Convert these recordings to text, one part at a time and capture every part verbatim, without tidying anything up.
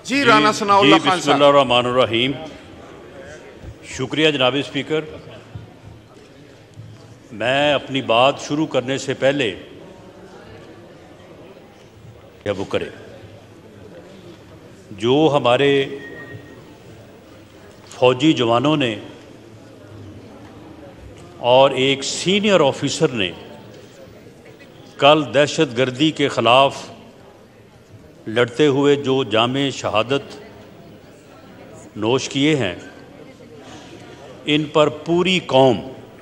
जी राना सनाउल्लाह खान साहब। बिस्मिल्लाहिर्रहमानिर्रहीम। शुक्रिया जनाब स्पीकर। मैं अपनी बात शुरू करने से पहले क्या वो करे जो हमारे फौजी जवानों ने और एक सीनियर ऑफिसर ने कल दहशतगर्दी के ख़िलाफ़ लड़ते हुए जो जामे शहादत नोश किए हैं, इन पर पूरी कौम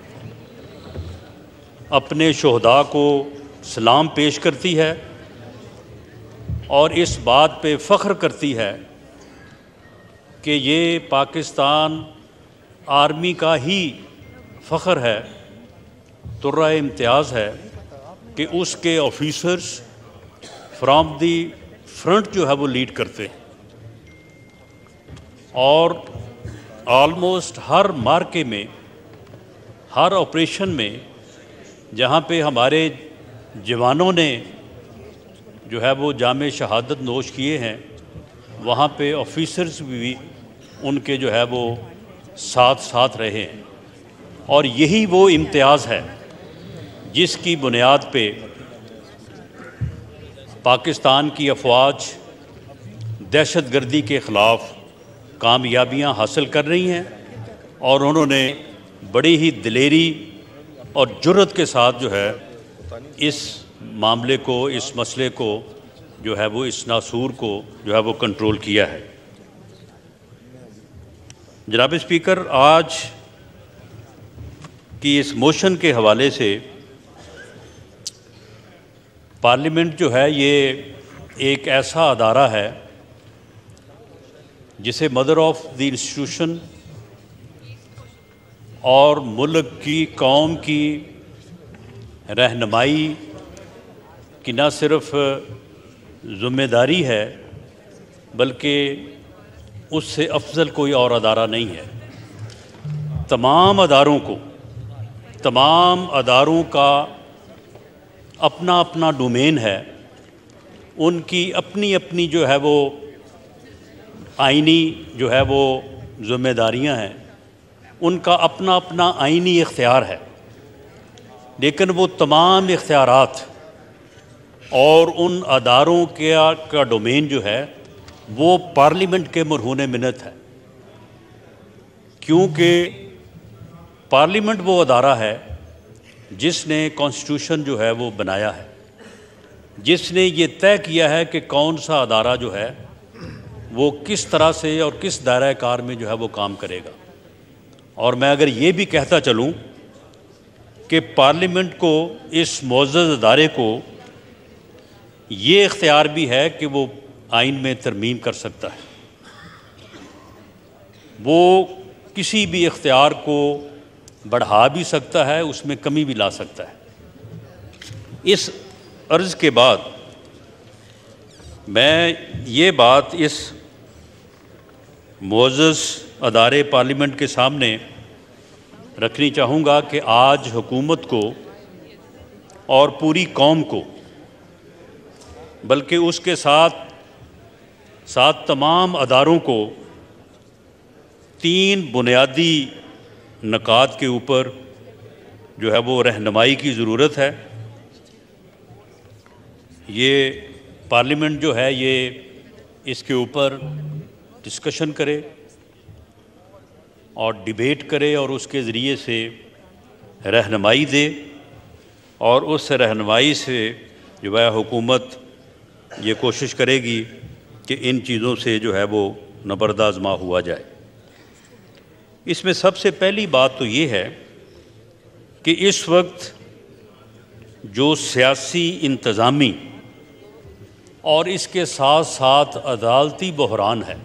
अपने शोहदा को सलाम पेश करती है और इस बात पे फ़ख्र करती है कि ये पाकिस्तान आर्मी का ही फ़ख्र है, तुर्रा इम्तियाज़ है कि उसके ऑफिसर्स फ्रॉम दी फ्रंट जो है वो लीड करते हैं और ऑलमोस्ट हर मार्के में, हर ऑपरेशन में जहाँ पे हमारे जवानों ने जो है वो जामे शहादत नोश किए हैं, वहाँ पे ऑफिसर्स भी उनके जो है वो साथ साथ रहे हैं। और यही वो इम्तियाज़ है जिसकी बुनियाद पे पाकिस्तान की अफवाज दहशतगर्दी के ख़िलाफ़ कामयाबियां हासिल कर रही हैं और उन्होंने बड़ी ही दिलेरी और जुर्रत के साथ जो है इस मामले को, इस मसले को जो है वो, इस नासूर को जो है वो कंट्रोल किया है। जनाब स्पीकर, आज की इस मोशन के हवाले से पार्लियामेंट जो है ये एक ऐसा अदारा है जिसे मदर ऑफ द इंस्टीट्यूशन और मुल्क की, कौम की रहनुमाई की न सिर्फ ज़िम्मेदारी है बल्कि उससे अफजल कोई और अदारा नहीं है। तमाम अदारों को, तमाम अदारों का अपना अपना डोमेन है, उनकी अपनी अपनी जो है वो आइनी जो है वो ज़िम्मेदारियां हैं, उनका अपना अपना आइनी इख्तियार है, लेकिन वो तमाम इख्तियारात और उन अदारों के का डोमेन जो है वो पार्लियामेंट के मरहून मिन्नत है, क्योंकि पार्लियामेंट वो अदारा है जिसने कॉन्स्टिट्यूशन जो है वो बनाया है, जिसने ये तय किया है कि कौन सा अदारा जो है वो किस तरह से और किस दायरा कार में जो है वो काम करेगा। और मैं अगर ये भी कहता चलूँ कि पार्लियामेंट को, इस मुअज़्ज़ज़ अदारे को ये इख्तियार भी है कि वो आइन में तरमीम कर सकता है, वो किसी भी इख्तियार को बढ़ा भी सकता है, उसमें कमी भी ला सकता है। इस अर्ज़ के बाद मैं ये बात इस मुअज़्ज़ज़ अदारे पार्लियामेंट के सामने रखनी चाहूँगा कि आज हुकूमत को और पूरी कौम को, बल्कि उसके साथ साथ तमाम अदारों को तीन बुनियादी नकात के ऊपर जो है वो रहनुमाई की ज़रूरत है। ये पार्लियामेंट जो है ये इसके ऊपर डिस्कशन करे और डिबेट करे और उसके ज़रिए से रहनुमाई दे और उस रहनुमाई से जो है हुकूमत ये कोशिश करेगी कि इन चीज़ों से जो है वो नबरदाज़मा हुआ जाए। इसमें सबसे पहली बात तो ये है कि इस वक्त जो सियासी, इंतज़ामी और इसके साथ साथ अदालती बहरान है,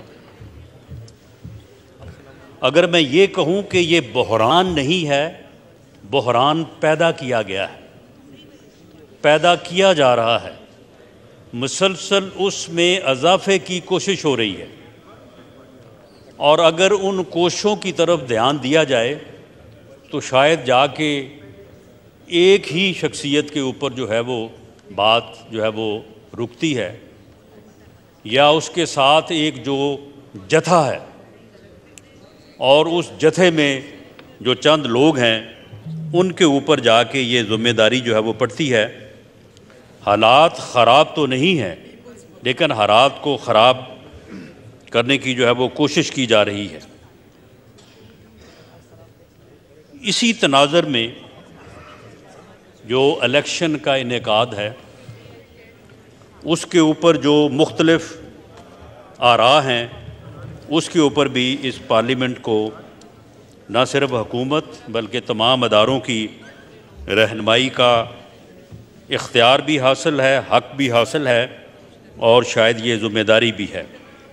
अगर मैं ये कहूँ कि ये बहरान नहीं है, बहरान पैदा किया गया है, पैदा किया जा रहा है, मुसलसल उसमें इजाफे की कोशिश हो रही है और अगर उन कोशिशों की तरफ ध्यान दिया जाए तो शायद जाके एक ही शख्सियत के ऊपर जो है वो बात जो है वो रुकती है, या उसके साथ एक जो जथा है और उस जथे में जो चंद लोग हैं उनके ऊपर जाके ये ज़िम्मेदारी जो है वो पड़ती है। हालात ख़राब तो नहीं हैं, लेकिन हालात को ख़राब करने की जो है वो कोशिश की जा रही है। इसी तनाज़ुर में जो इलेक्शन का इनेकाद है उसके ऊपर जो मुख्तलिफ आरा हैं उसके ऊपर भी इस पार्लियामेंट को न सिर्फ हुकूमत बल्कि तमाम अदारों की रहनुमाई का इख्तियार भी हासिल है, हक भी हासिल है और शायद ये ज़िम्मेदारी भी है।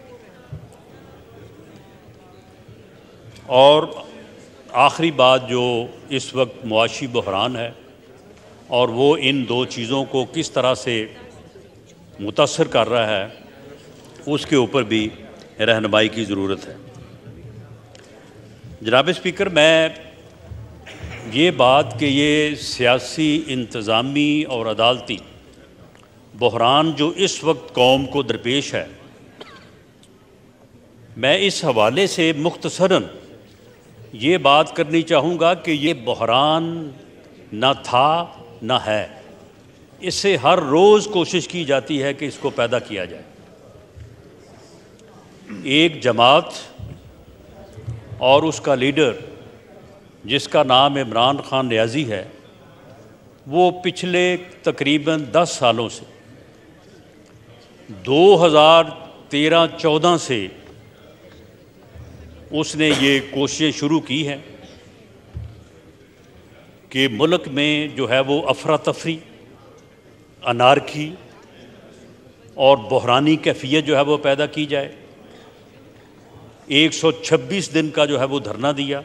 और आखिरी बात जो इस वक्त मुआशी बहरान है और वो इन दो चीज़ों को किस तरह से मुतासर कर रहा है, उसके ऊपर भी रहनुमाई की ज़रूरत है। जनाब स्पीकर, मैं ये बात कि ये सियासी, इंतज़ामी और अदालती बहरान जो इस वक्त कौम को दरपेश है, मैं इस हवाले से मुख्तसरन ये बात करनी चाहूँगा कि ये बहरान न था न है। इससे हर रोज़ कोशिश की जाती है कि इसको पैदा किया जाए। एक जमात और उसका लीडर जिसका नाम इमरान खान रियाजी है, वो पिछले तकरीबन दस सालों से दो हज़ार तेरह चौदह से उसने ये कोशिश शुरू की है कि मुल्क में जो है वो अफरा तफरी, अनारकी और बहरानी कैफियत जो है वो पैदा की जाए। एक सौ छब्बीस दिन का जो है वो धरना दिया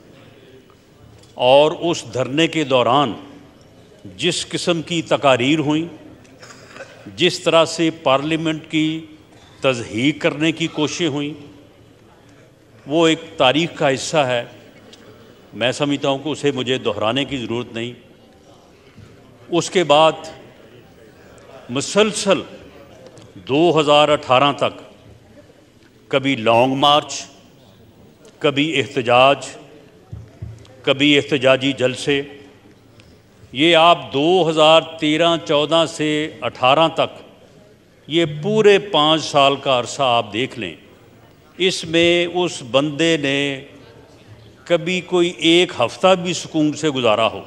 और उस धरने के दौरान जिस किस्म की तकारीर हुई, जिस तरह से पार्लियामेंट की तज़हीक करने की कोशिश हुई, वो एक तारीख़ का हिस्सा है। मैं समझता हूँ कि उसे मुझे दोहराने की ज़रूरत नहीं। उसके बाद मुसलसल दो हज़ार अठारह तक कभी लॉन्ग मार्च, कभी एहतजाज, कभी एहतजाजी जलसे। ये आप दो हज़ार तेरह चौदह से अठारह तक ये पूरे पाँच साल का अरसा आप देख लें, इसमें उस बंदे ने कभी कोई एक हफ़्ता भी सुकून से गुजारा हो,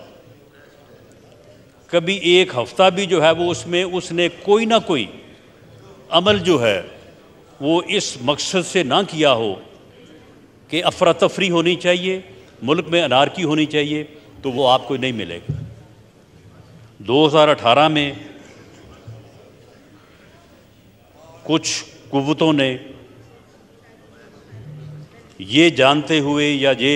कभी एक हफ़्ता भी जो है वो उसमें उसने कोई ना कोई अमल जो है वो इस मकसद से ना किया हो कि अफरा तफरी होनी चाहिए, मुल्क में अनारकी होनी चाहिए, तो वो आपको नहीं मिलेगा। दो हज़ार अठारह में कुछ कुव्वतों ने ये जानते हुए या ये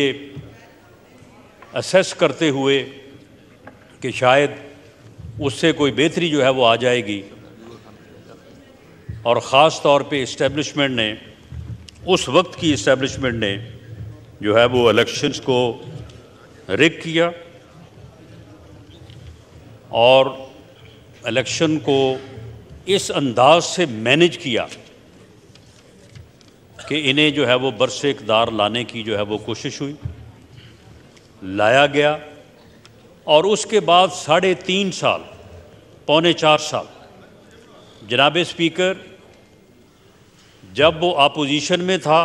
असेस करते हुए कि शायद उससे कोई बेहतरी जो है वो आ जाएगी, और ख़ास तौर पे इस्टेब्लिशमेंट ने, उस वक्त की इस्टेब्लिशमेंट ने जो है वो इलेक्शंस को रिग किया और इलेक्शन को इस अंदाज से मैनेज किया कि इन्हें जो है वो बरसे इक़्तिदार लाने की जो है वो कोशिश हुई, लाया गया। और उसके बाद साढ़े तीन साल, पौने चार साल, जनाब स्पीकर, जब वो अपोजिशन में था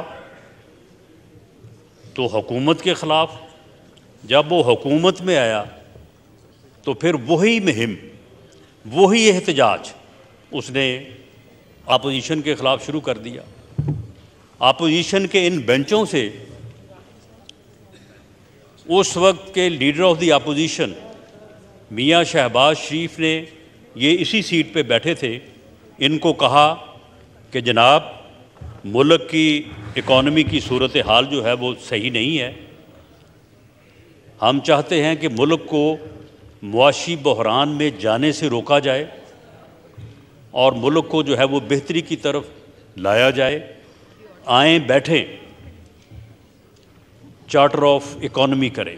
तो हुकूमत के ख़िलाफ़, जब वो हुकूमत में आया तो फिर वही मुहिम, वही एहतजाज उसने अपोजिशन के ख़िलाफ़ शुरू कर दिया। अपोजिशन के इन बेंचों से उस वक्त के लीडर ऑफ द अपोजिशन मियां शहबाज शरीफ ने, ये इसी सीट पे बैठे थे, इनको कहा कि जनाब मुल्क की इकॉनमी की सूरत हाल जो है वो सही नहीं है, हम चाहते हैं कि मुल्क को मुआशी बहरान में जाने से रोका जाए और मुल्क को जो है वो बेहतरी की तरफ लाया जाए। आएँ बैठें, चार्टर ऑफ इकॉनमी करें।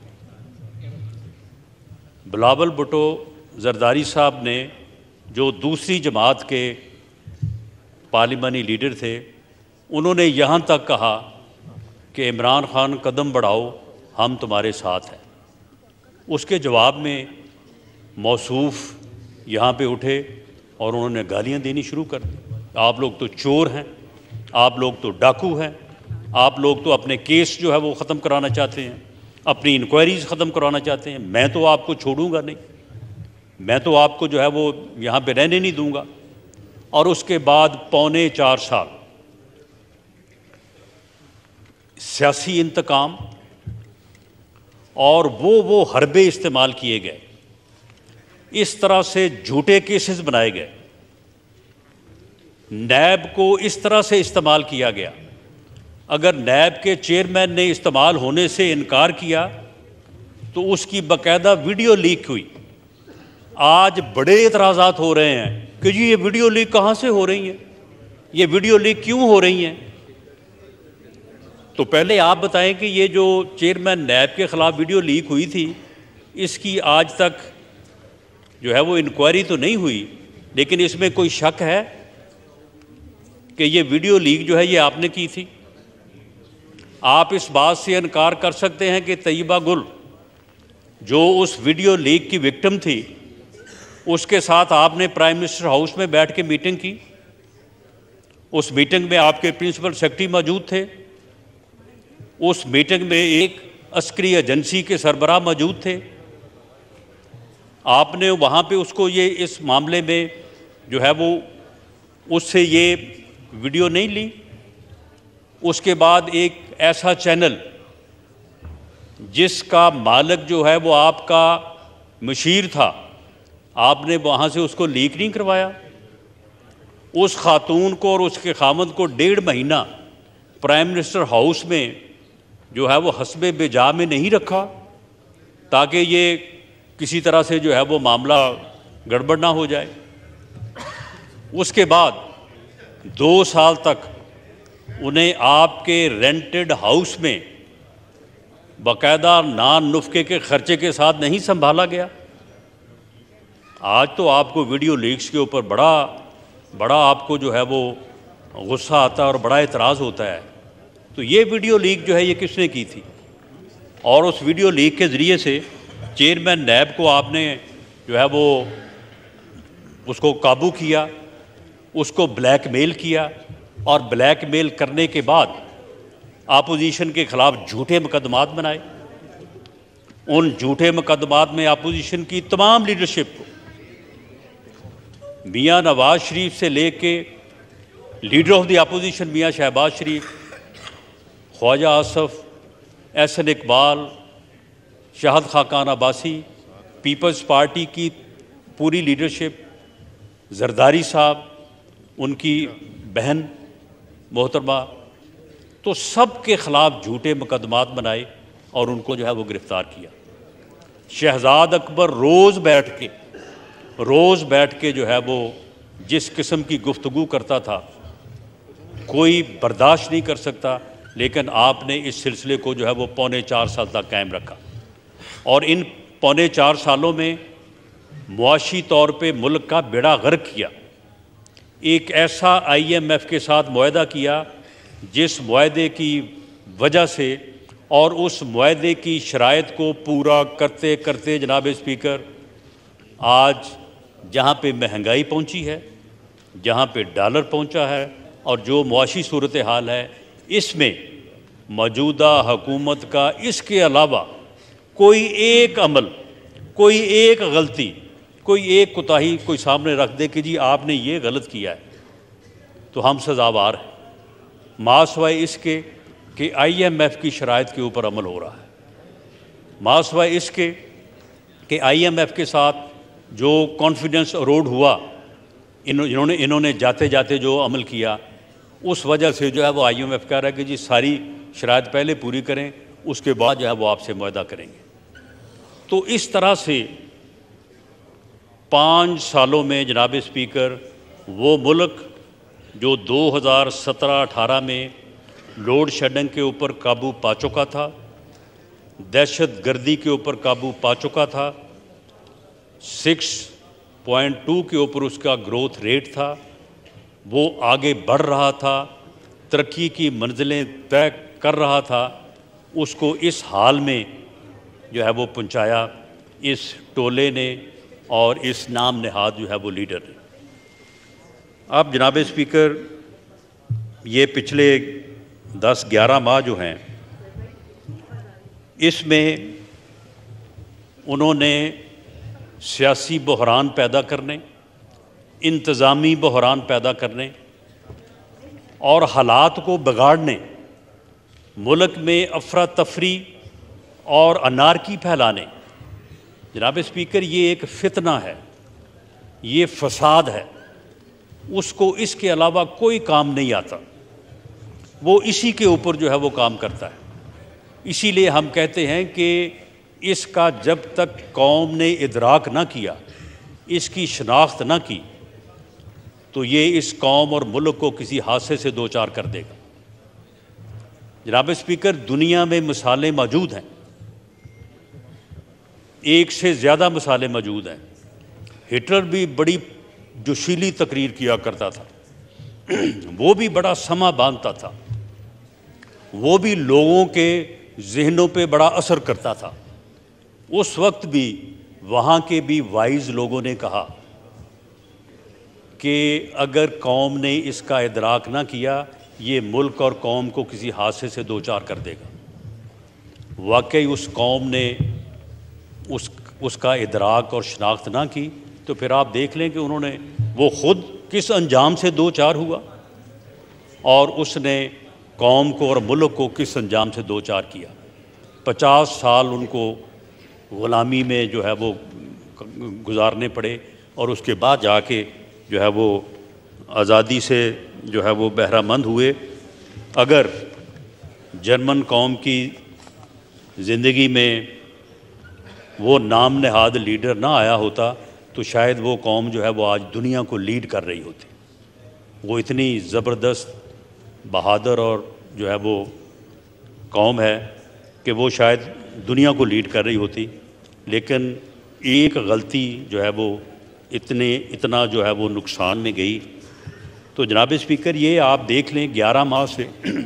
बिलावल भुट्टो जरदारी साहब ने, जो दूसरी जमात के पार्लिमानी लीडर थे, उन्होंने यहाँ तक कहा कि इमरान खान कदम बढ़ाओ, हम तुम्हारे साथ हैं। उसके जवाब में मौसूफ यहाँ पे उठे और उन्होंने गालियाँ देनी शुरू कर दी। आप लोग तो चोर हैं, आप लोग तो डाकू हैं, आप लोग तो अपने केस जो है वो ख़त्म कराना चाहते हैं, अपनी इंक्वायरीज़ ख़त्म कराना चाहते हैं। मैं तो आपको छोड़ूंगा नहीं, मैं तो आपको जो है वो यहाँ पे रहने नहीं दूंगा। और उसके बाद पौने चार साल सियासी इंतकाम और वो वो हरबे इस्तेमाल किए गए, इस तरह से झूठे केसेस बनाए गए, नैब को इस तरह से इस्तेमाल किया गया। अगर नैब के चेयरमैन ने इस्तेमाल होने से इनकार किया तो उसकी बाकायदा वीडियो लीक हुई। आज बड़े एतराज़ात हो रहे हैं कि जी ये वीडियो लीक कहाँ से हो रही हैं, ये वीडियो लीक क्यों हो रही हैं। तो पहले आप बताएं कि ये जो चेयरमैन नैब के ख़िलाफ़ वीडियो लीक हुई थी, इसकी आज तक जो है वो इंक्वायरी तो नहीं हुई, लेकिन इसमें कोई शक है कि ये वीडियो लीक जो है ये आपने की थी। आप इस बात से इनकार कर सकते हैं कि तैयबा गुल जो उस वीडियो लीक की विक्टिम थी, उसके साथ आपने प्राइम मिनिस्टर हाउस में बैठ के मीटिंग की। उस मीटिंग में आपके प्रिंसिपल सेक्रेटरी मौजूद थे, उस मीटिंग में एक अस्करी एजेंसी के सरबराह मौजूद थे। आपने वहाँ पे उसको ये इस मामले में जो है वो उससे ये वीडियो नहीं ली। उसके बाद एक ऐसा चैनल जिसका मालिक जो है वो आपका मशीर था, आपने वहाँ से उसको लीक नहीं करवाया। उस खातून को और उसके खामद को डेढ़ महीना प्राइम मिनिस्टर हाउस में जो है वो हस्बे बेजा में नहीं रखा ताकि ये किसी तरह से जो है वो मामला गड़बड़ ना हो जाए। उसके बाद दो साल तक उन्हें आपके रेंटेड हाउस में बाकायदा नान नुफ़्के के ख़र्चे के साथ नहीं संभाला गया। आज तो आपको वीडियो लीक्स के ऊपर बड़ा बड़ा आपको जो है वो गुस्सा आता है और बड़ा एतराज़ होता है। तो ये वीडियो लीक जो है ये किसने की थी, और उस वीडियो लीक के ज़रिए से चेयरमैन नैब को आपने जो है वो उसको काबू किया, उसको ब्लैकमेल किया, और ब्लैकमेल करने के बाद अपोजिशन के ख़िलाफ़ झूठे मुकदमात बनाए। उन झूठे मुकदमात में अपोजिशन की तमाम लीडरशिप को, मियाँ नवाज शरीफ से लेके लीडर ऑफ द अपोजिशन मियाँ शहबाज शरीफ, ख्वाजा आसफ, एहसन इकबाल, शाहद खाकान अब्बासी, पीपल्स पार्टी की पूरी लीडरशिप, जरदारी साहब, उनकी बहन मोहतरमा, तो सब के ख़िलाफ़ झूठे मुकदमात बनाए और उनको जो है वो गिरफ़्तार किया। शहजाद अकबर रोज़ बैठ के रोज़ बैठ के जो है वो जिस किस्म की गुफ्तगू करता था कोई बर्दाश्त नहीं कर सकता, लेकिन आपने इस सिलसिले को जो है वो पौने चार साल तक कायम रखा। और इन पौने चार सालों में मुआशी तौर पे मुल्क का बेड़ा गर्क किया। एक ऐसा आई एम एफ के साथ मुआहदा किया जिस मुआहदे की वजह से और उस मुआहदे की शराइत को पूरा करते करते जनाब स्पीकर, आज जहाँ पे महंगाई पहुँची है, जहाँ पे डॉलर पहुँचा है और जो मुआशी सूरत हाल है, इसमें मौजूदा हुकूमत का इसके अलावा कोई एक अमल, कोई एक गलती, कोई एक कोताही कोई सामने रख दे कि जी आपने ये गलत किया है, तो हम सज़ावार हैं, मासवाए इसके कि आई एम एफ की शराइत के ऊपर अमल हो रहा है, मासवाए इसके कि आई एम एफ के साथ जो कॉन्फिडेंस अरोड हुआ, इन्होंने इन्होंने जाते जाते जो अमल किया, उस वजह से जो है वो आई एम एफ कह रहा है कि जी सारी शराइत पहले पूरी करें, उसके बाद जो है वो आपसे मुआहदा करेंगे। तो इस तरह से पाँच सालों में जनाब स्पीकर वो मुल्क जो दो हज़ार सत्रह अठारह में लोड शेडिंग के ऊपर काबू पा चुका था, दहशत गर्दी के ऊपर काबू पा चुका था, सिक्स पॉइंट टू के ऊपर उसका ग्रोथ रेट था, वो आगे बढ़ रहा था, तरक्की की मंजिलें तय कर रहा था, उसको इस हाल में जो है वो पहुंचाया इस टोले ने और इस नाम नहाद जो है वो लीडर ने। अब जनाब स्पीकर, ये पिछले दस ग्यारह माह जो हैं, इसमें उन्होंने सियासी बहरान पैदा करने, इंतज़ामी बहरान पैदा करने और हालात को बिगाड़ने, मुल्क में अफरा तफरी और अनारकी फैलाने। जनाब स्पीकर, ये एक फितना है, ये फसाद है, उसको इसके अलावा कोई काम नहीं आता, वो इसी के ऊपर जो है वो काम करता है। इसीलिए हम कहते हैं कि इसका जब तक कौम ने इदराक ना किया, इसकी शनाख्त ना की, तो ये इस कौम और मुल्क को किसी हादसे से दो चार कर देगा। जनाब स्पीकर, दुनिया में मिसालें मौजूद हैं, एक से ज़्यादा मिसालें मौजूद हैं। हिटलर भी बड़ी जोशीली तकरीर किया करता था, वो भी बड़ा समा बांधता था, वो भी लोगों के जहनों पे बड़ा असर करता था। उस वक्त भी वहाँ के भी वाइज लोगों ने कहा कि अगर कौम ने इसका इदराक ना किया, ये मुल्क और कौम को किसी हादसे से दो चार कर देगा। वाकई उस कौम ने उस उसका इदराक और शनाख्त ना की, तो फिर आप देख लें कि उन्होंने वो ख़ुद किस अंजाम से दो चार हुआ और उसने कौम को और मुल्क को किस अंजाम से दो चार किया। पचास साल उनको ग़ुलामी में जो है वो गुजारने पड़े और उसके बाद जाके जो है वो आज़ादी से जो है वो बहरामंद हुए। अगर जर्मन कौम की ज़िंदगी में वो नाम नहाद लीडर ना आया होता तो शायद वो कौम जो है वो आज दुनिया को लीड कर रही होती। वो इतनी ज़बरदस्त, बहादुर और जो है वो कौम है कि वो शायद दुनिया को लीड कर रही होती। लेकिन एक गलती जो है वो इतने इतना जो है वो नुकसान में गई। तो जनाब स्पीकर, ये आप देख लें, ग्यारह माह से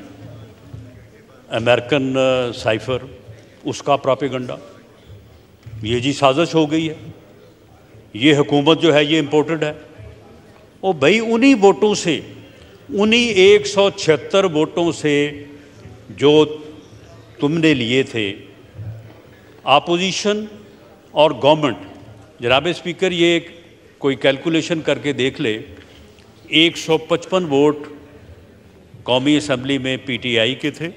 अमेरिकन साइफ़र, उसका प्रोपेगेंडा, ये जी साजिश हो गई है, ये हुकूमत जो है ये इम्पोर्टेड है। ओ भाई, उन्हीं वोटों से, उन्हीं एक सौ छिहत्तर वोटों से जो तुमने लिए थे, आपोजिशन और गवर्नमेंट, जनाब स्पीकर ये एक कोई कैलकुलेशन करके देख ले, एक सौ पचपन वोट कौमी असम्बली में पीटीआई के थे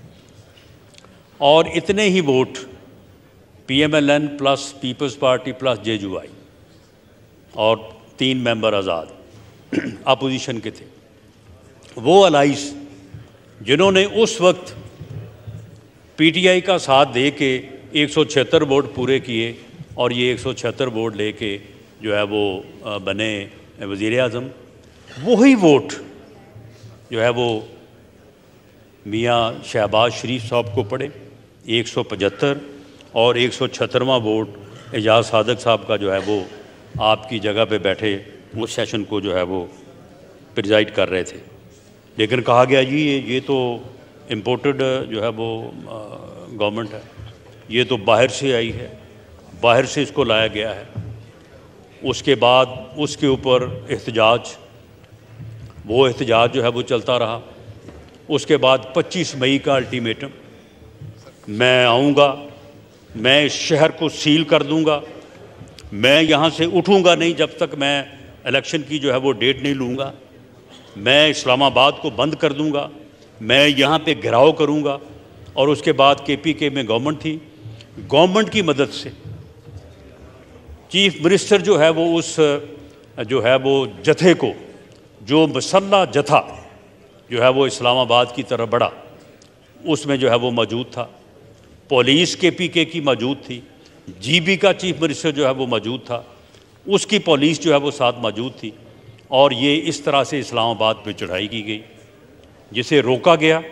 और इतने ही vote PMLN plus People's Party plus JUI और तीन मेंबर आज़ाद अपोजिशन के थे। वो अलाइस जिन्होंने उस वक्त पीटीआई का साथ दे के एक सौ छिहत्तर वोट पूरे किए और ये एक सौ छिहत्तर वोट लेके जो है वो बने वज़ीर आज़म, वही वोट जो है वो मियाँ शहबाज शरीफ साहब को पड़े, एक सौ पचहत्तर, और एक सौ छिहत्तरवां वोट एजाज सादक साहब का जो है वो आपकी जगह पे बैठे उस सेशन को जो है वो प्रिजाइड कर रहे थे। लेकिन कहा गया जी ये ये तो इम्पोर्टेड जो है वो गवर्नमेंट है, ये तो बाहर से आई है, बाहर से इसको लाया गया है। उसके बाद उसके ऊपर एहतजाज, वो एहतजाज जो है वो चलता रहा। उसके बाद पच्चीस मई का अल्टीमेटम, मैं आऊँगा, मैं इस शहर को सील कर दूँगा, मैं यहाँ से उठूँगा नहीं जब तक मैं इलेक्शन की जो है वो डेट नहीं लूँगा, मैं इस्लामाबाद को बंद कर दूँगा, मैं यहाँ पे घेराव करूँगा। और उसके बाद केपीके में गवर्नमेंट थी, गवर्नमेंट की मदद से चीफ मिनिस्टर जो है वो उस जो है वो जथे को, जो मसल्ला जथा जो है वो इस्लामाबाद की तरफ बढ़ा, उसमें जो है वो मौजूद था। पुलिस केपीके की मौजूद थी, जीबी का चीफ मिनिस्टर जो है वो मौजूद था, उसकी पुलिस जो है वो साथ मौजूद थी। और ये इस तरह से इस्लामाबाद पे चढ़ाई की गई, जिसे रोका गया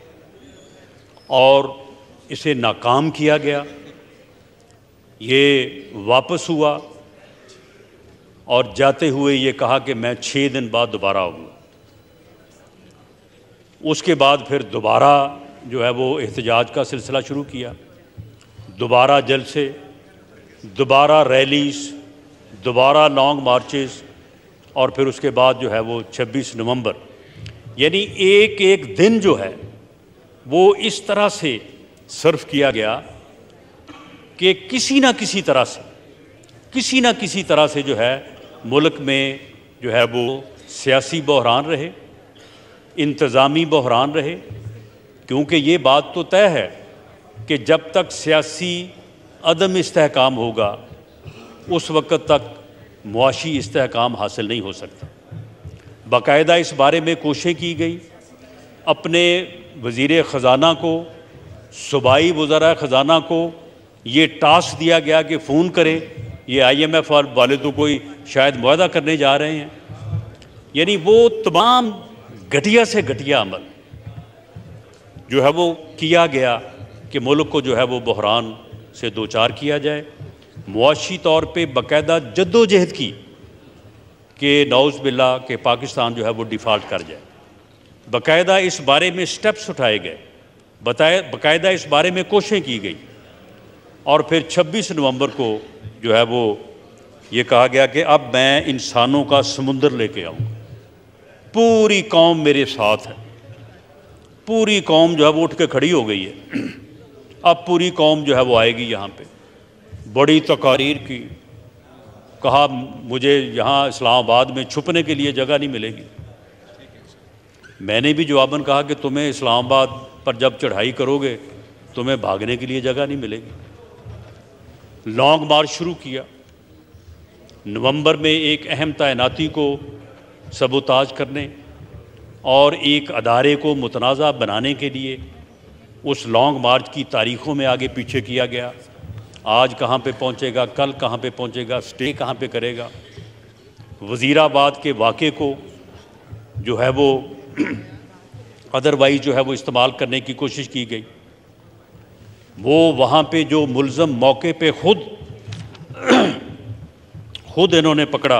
और इसे नाकाम किया गया। ये वापस हुआ और जाते हुए ये कहा कि मैं छः दिन बाद दोबारा आऊँगा। उसके बाद फिर दोबारा जो है वो एहतजाज का सिलसिला शुरू किया, दोबारा जलसे, दोबारा रैलीज, दोबारा लॉन्ग मार्चेस, और फिर उसके बाद जो है वो छब्बीस नवंबर, यानी एक एक दिन जो है वो इस तरह से सर्व किया गया कि किसी ना किसी तरह से किसी ना किसी तरह से जो है मुल्क में जो है वो सियासी बहरान रहे, इंतज़ामी बहरान रहे, क्योंकि ये बात तो तय है कि जब तक सियासी अदम इस्तेहकाम होगा उस वक्त तक मुआशी इस्तेहकाम हासिल नहीं हो सकता। बाकायदा इस बारे में कोशिश की गई, अपने वज़ीर ख़ज़ाना को, सूबाई वज़रा ख़ज़ाना को ये टास्क दिया गया कि फ़ोन करें, ये आई एम एफ वाले तो कोई शायद मुआहदा करने जा रहे हैं। यानी वो तमाम घटिया से घटिया अमल जो है वो किया गया कि मुल्क को जो है वो बहरान से दो चार किया जाए। मुआशी तौर पे बाकायदा जद्दोजहद की कि नौज़ बिल्ला के पाकिस्तान जो है वो डिफ़ाल्ट कर जाए। बाकायदा इस बारे में स्टेप्स उठाए गए, बताए बाकायदा इस बारे में कोशिशें की गई, और फिर छब्बीस नवंबर को जो है वो ये कहा गया कि अब मैं इंसानों का समुंदर लेके आऊँगा, पूरी कौम मेरे साथ है। पूरी कौम जो है वो उठ के खड़ी हो गई है, अब पूरी कौम जो है वो आएगी यहाँ पे। बड़ी तकारीर की, कहा मुझे यहाँ इस्लामाबाद में छुपने के लिए जगह नहीं मिलेगी। मैंने भी जवाबन कहा कि तुम्हें इस्लामाबाद पर जब चढ़ाई करोगे तुम्हें भागने के लिए जगह नहीं मिलेगी। लॉन्ग मार्च शुरू किया। नवंबर में एक अहम तैनाती को सबोताज करने और एक अदारे को मुतनाज़ा बनाने के लिए उस लॉन्ग मार्च की तारीख़ों में आगे पीछे किया गया। आज कहाँ पे पहुँचेगा, कल कहाँ पे पहुँचेगा, स्टे कहाँ पे करेगा। वज़ीराबाद के वाक़े को जो है वो अदरवाइज़ जो है वो इस्तेमाल करने की कोशिश की गई। वो वहाँ पे जो मुल्ज़म मौके पे खुद खुद इन्होंने पकड़ा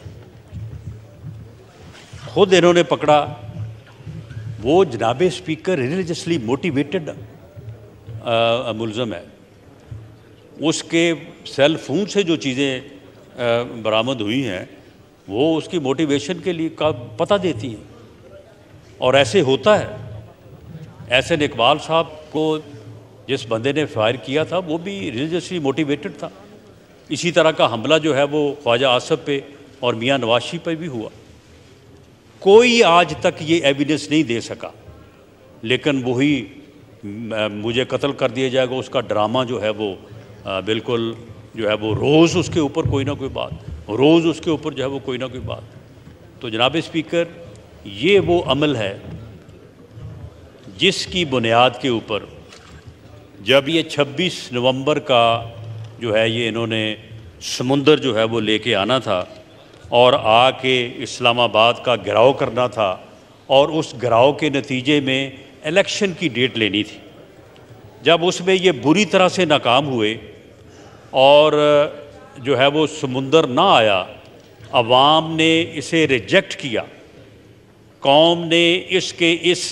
खुद इन्होंने पकड़ा वो जनाब स्पीकर रिलीजियसली मोटिवेटेड मुल्ज़म है। उसके सेल फोन से जो चीज़ें बरामद हुई हैं वो उसकी मोटिवेशन के लिए का पता देती हैं, और ऐसे होता है। एहसन इकबाल साहब को जिस बंदे ने फायर किया था वो भी रिलीजियसली मोटिवेटेड था। इसी तरह का हमला जो है वो ख्वाजा आसफ पे और मियाँ नवाशी पे भी हुआ। कोई आज तक ये एविडेंस नहीं दे सका, लेकिन वही मुझे कत्ल कर दिया जाएगा उसका ड्रामा जो है वो आ, बिल्कुल जो है वो रोज़ उसके ऊपर कोई ना कोई बात, रोज़ उसके ऊपर जो है वो कोई ना कोई बात। तो जनाब स्पीकर, ये वो अमल है जिसकी बुनियाद के ऊपर जब ये छब्बीस नवंबर का जो है ये इन्होंने समुंदर जो है वो लेके आना था और आके इस्लामाबाद का घेराव करना था, और उस घेराव के नतीजे में इलेक्शन की डेट लेनी थी। जब उसमें ये बुरी तरह से नाकाम हुए और जो है वो समुंदर ना आया, अवाम ने इसे रिजेक्ट किया, कौम ने इसके इस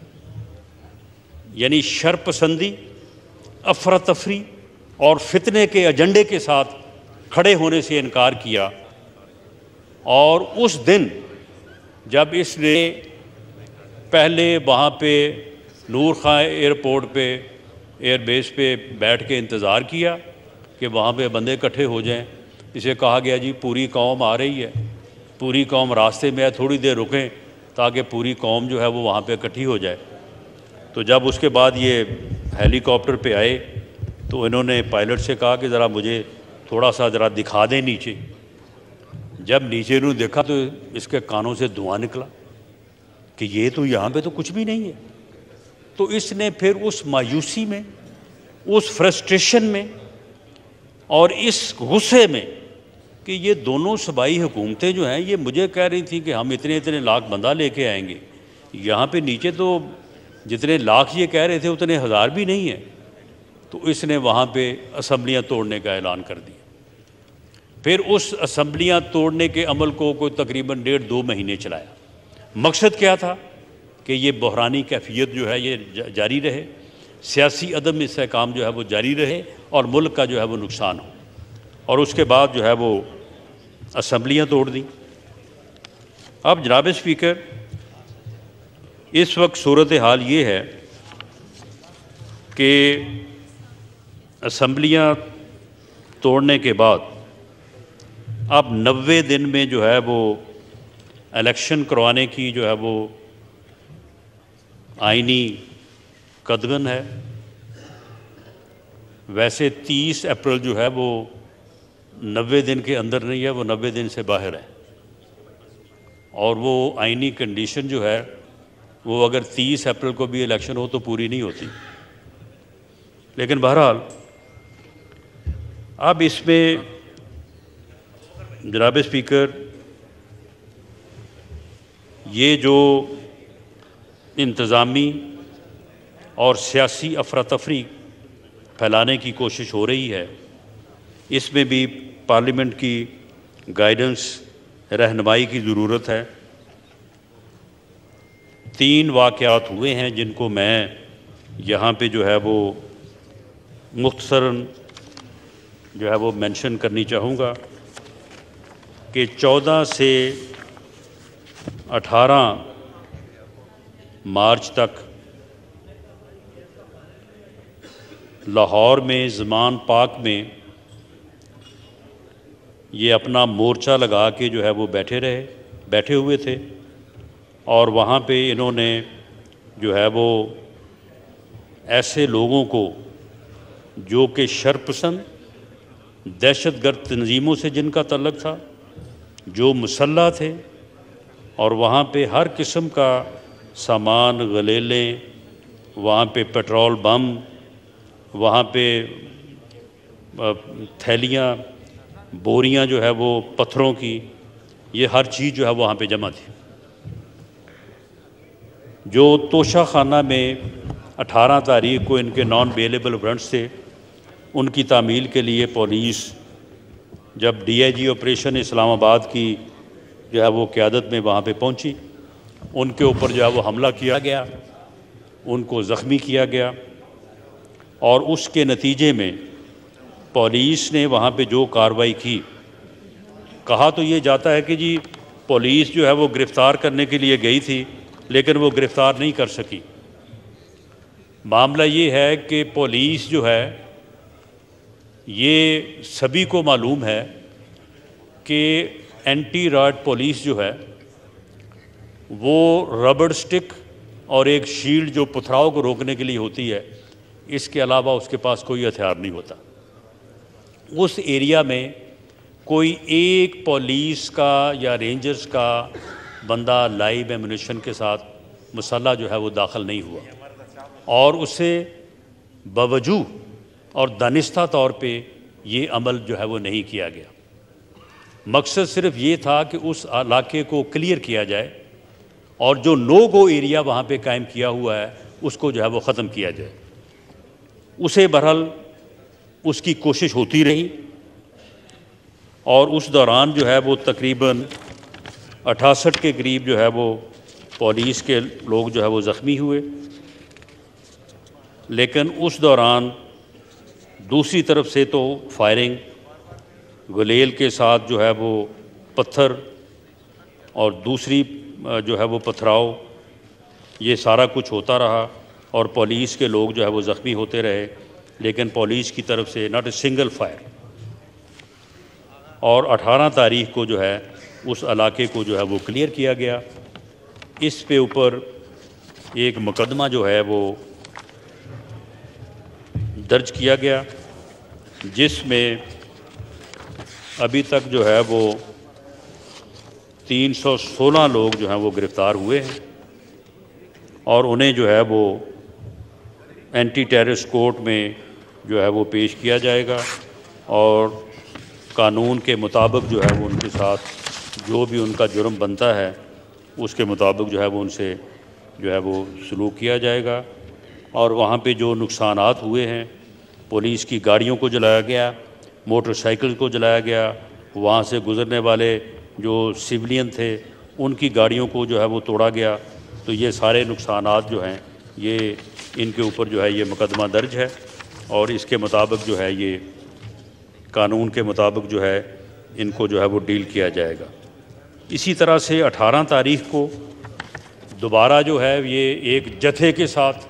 यानी शरपसंदी, अफरा तफरी और फितने के एजेंडे के साथ खड़े होने से इनकार किया। और उस दिन जब इसने पहले वहाँ पे नूर खां एयरपोर्ट पे एयरबेस पे बैठ के इंतज़ार किया कि वहाँ पे बंदे इकट्ठे हो जाएं, इसे कहा गया जी पूरी कौम आ रही है, पूरी कौम रास्ते में है, थोड़ी देर रुकें ताकि पूरी कौम जो है वो वहाँ पे इकट्ठी हो जाए। तो जब उसके बाद ये हेलीकॉप्टर पे आए तो इन्होंने पायलट से कहा कि ज़रा मुझे थोड़ा सा ज़रा दिखा दें नीचे। जब नीचे इन्होंने देखा तो इसके कानों से धुआं निकला कि ये तो यहाँ पे तो कुछ भी नहीं है। तो इसने फिर उस मायूसी में, उस फ्रस्ट्रेशन में और इस गुस्से में कि ये दोनों सूबाई हुकूमतें जो हैं ये मुझे कह रही थी कि हम इतने इतने लाख बंदा लेके आएंगे, यहाँ पे नीचे तो जितने लाख ये कह रहे थे उतने हज़ार भी नहीं है। तो इसने वहाँ पे असम्बलियाँ तोड़ने का ऐलान कर दिया। फिर उस असम्बलियाँ तोड़ने के अमल को कोई तकरीबन डेढ़ दो महीने चलाया। मकसद क्या था कि ये बहरानी कैफियत जो है ये जारी रहे, सियासी अदम इस्तेहकाम जो है वो जारी रहे और मुल्क का जो है वो नुकसान हो। और उसके बाद जो है वो असम्बलियाँ तोड़ दी। अब जनाब स्पीकर, इस वक्त सूरत हाल ये है कि असम्बलियाँ तोड़ने के बाद अब नब्बे दिन में जो है वो इलेक्शन करवाने की जो है वो आईनी कदगन है। वैसे तीस अप्रैल जो है वो नब्बे दिन के अंदर नहीं है, वो नब्बे दिन से बाहर है। और वो आईनी कंडीशन जो है वो अगर तीस अप्रैल को भी इलेक्शन हो तो पूरी नहीं होती। लेकिन बहरहाल अब इसमें जनाब स्पीकर, ये जो इंतज़ामी और सियासी अफरा तफरी फैलाने की कोशिश हो रही है, इसमें भी पार्लियामेंट की गाइडेंस, रहनुमाई की ज़रूरत है। तीन वाक़यात हुए हैं जिनको मैं यहाँ पे जो है वो मुख्तसरन जो है वो मेंशन करनी चाहूँगा कि चौदह से अठारह मार्च तक लाहौर में ज़मान पाक में ये अपना मोर्चा लगा के जो है वो बैठे रहे बैठे हुए थे। और वहाँ पे इन्होंने जो है वो ऐसे लोगों को जो कि शरपसंद दहशतगर्द तंजीमों से जिनका तल्लुक़ था, जो मुसल्लह थे, और वहाँ पे हर किस्म का सामान, गलेले, वहाँ पे पेट्रोल बम, वहाँ पे थैलियाँ, बोरियाँ जो है वो पत्थरों की, ये हर चीज़ जो है वहाँ पे जमा थी। जो तोशा खाना में अठारह तारीख को इनके नॉन बेलेबल वारंट्स थे, उनकी तामील के लिए पुलिस जब D I G operation Islamabad की जो है वो क़यादत में वहाँ पे पहुँची, उनके ऊपर जो है वो हमला किया गया, उनको ज़ख्मी किया गया। और उसके नतीजे में पुलिस ने वहाँ पे जो कार्रवाई की, कहा तो ये जाता है कि जी पुलिस जो है वो गिरफ़्तार करने के लिए गई थी, लेकिन वो गिरफ़्तार नहीं कर सकी। मामला ये है कि पुलिस जो है, ये सभी को मालूम है कि एंटी राड पुलिस जो है वो रबड़ स्टिक और एक शील्ड जो पथराव को रोकने के लिए होती है, इसके अलावा उसके पास कोई हथियार नहीं होता। उस एरिया में कोई एक पुलिस का या रेंजर्स का बंदा लाइव एम्यूनिशन के साथ मुसल्ला जो है वो दाखिल नहीं हुआ, और उससे बावजूद और दानिस्ता तौर पे ये अमल जो है वो नहीं किया गया। मकसद सिर्फ ये था कि उस इलाके को क्लियर किया जाए और जो नो गो एरिया वहाँ पे कायम किया हुआ है उसको जो है वो ख़त्म किया जाए। उसे बहरहाल उसकी कोशिश होती रही, और उस दौरान जो है वो तकरीबन अठासठ के करीब जो है वो पुलिस के लोग जो है वो ज़ख्मी हुए। लेकिन उस दौरान दूसरी तरफ से तो फायरिंग, गुलेल के साथ जो है वो पत्थर और दूसरी जो है वो पथराव, ये सारा कुछ होता रहा और पुलिस के लोग जो है वो ज़ख्मी होते रहे, लेकिन पुलिस की तरफ से नॉट ए सिंगल फायर। और अठारह तारीख को जो है उस इलाके को जो है वो क्लियर किया गया। इस पे ऊपर एक मुकदमा जो है वो दर्ज किया गया, जिसमें अभी तक जो है वो तीन सौ सोलह लोग जो हैं वो गिरफ़्तार हुए हैं, और उन्हें जो है वो एंटी टेररिस्ट कोर्ट में जो है वो पेश किया जाएगा, और कानून के मुताबिक जो है वो उनके साथ जो भी उनका जुर्म बनता है उसके मुताबिक जो है वो उनसे जो है वो सलूक किया जाएगा। और वहाँ पे जो नुकसानात हुए हैं, पुलिस की गाड़ियों को जलाया गया, मोटरसाइकिल को जलाया गया, वहाँ से गुज़रने वाले जो सिविलियन थे उनकी गाड़ियों को जो है वो तोड़ा गया, तो ये सारे नुकसानात जो हैं ये इनके ऊपर जो है ये मुकदमा दर्ज है और इसके मुताबिक जो है ये कानून के मुताबिक जो है इनको जो है वो डील किया जाएगा। इसी तरह से अठारह तारीख को दोबारा जो है ये एक जत्थे के साथ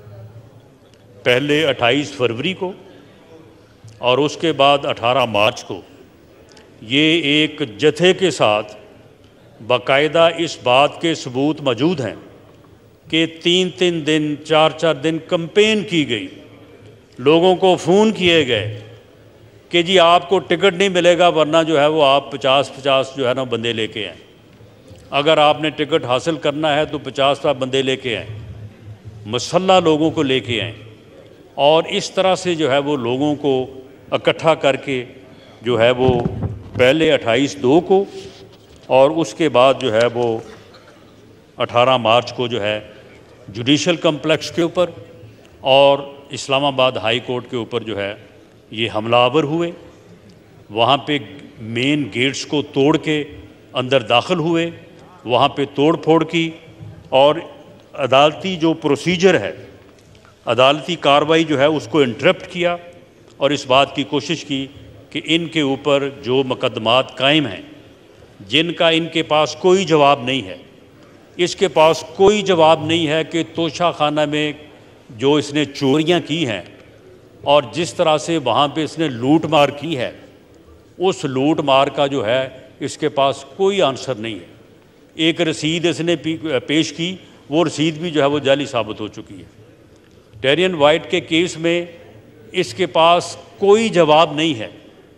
पहले अट्ठाईस फरवरी को और उसके बाद अठारह मार्च को ये एक जत्थे के साथ बाकायदा इस बात के सबूत मौजूद हैं कि तीन तीन दिन चार चार दिन कंपेन की गई, लोगों को फ़ोन किए गए कि जी आपको टिकट नहीं मिलेगा वरना जो है वो आप पचास पचास जो है ना बंदे लेके आएँ, अगर आपने टिकट हासिल करना है तो पचास पचास बंदे लेके आएँ, मसल्ला लोगों को लेके आएँ। और इस तरह से जो है वो लोगों को इकट्ठा करके जो है वो पहले अट्ठाईस दो को और उसके बाद जो है वो अठारह मार्च को जो है जुडिशल कम्प्लेक्स के ऊपर और इस्लामाबाद हाई कोर्ट के ऊपर जो है ये हमलावर हुए। वहाँ पे मेन गेट्स को तोड़ के अंदर दाखिल हुए, वहाँ पे तोड़ फोड़ की और अदालती जो प्रोसीजर है, अदालती कार्रवाई जो है उसको इंटरप्ट किया और इस बात की कोशिश की कि इनके ऊपर जो मुकदमात कायम हैं, जिनका इनके पास कोई जवाब नहीं है, इसके पास कोई जवाब नहीं है कि तोशा खाना में जो इसने चोरियां की हैं और जिस तरह से वहाँ पे इसने लूट मार की है, उस लूट मार का जो है इसके पास कोई आंसर नहीं है। एक रसीद इसने पेश की, वो रसीद भी जो है वो जाली साबित हो चुकी है। टेरियन वाइट के केस में इसके पास कोई जवाब नहीं है,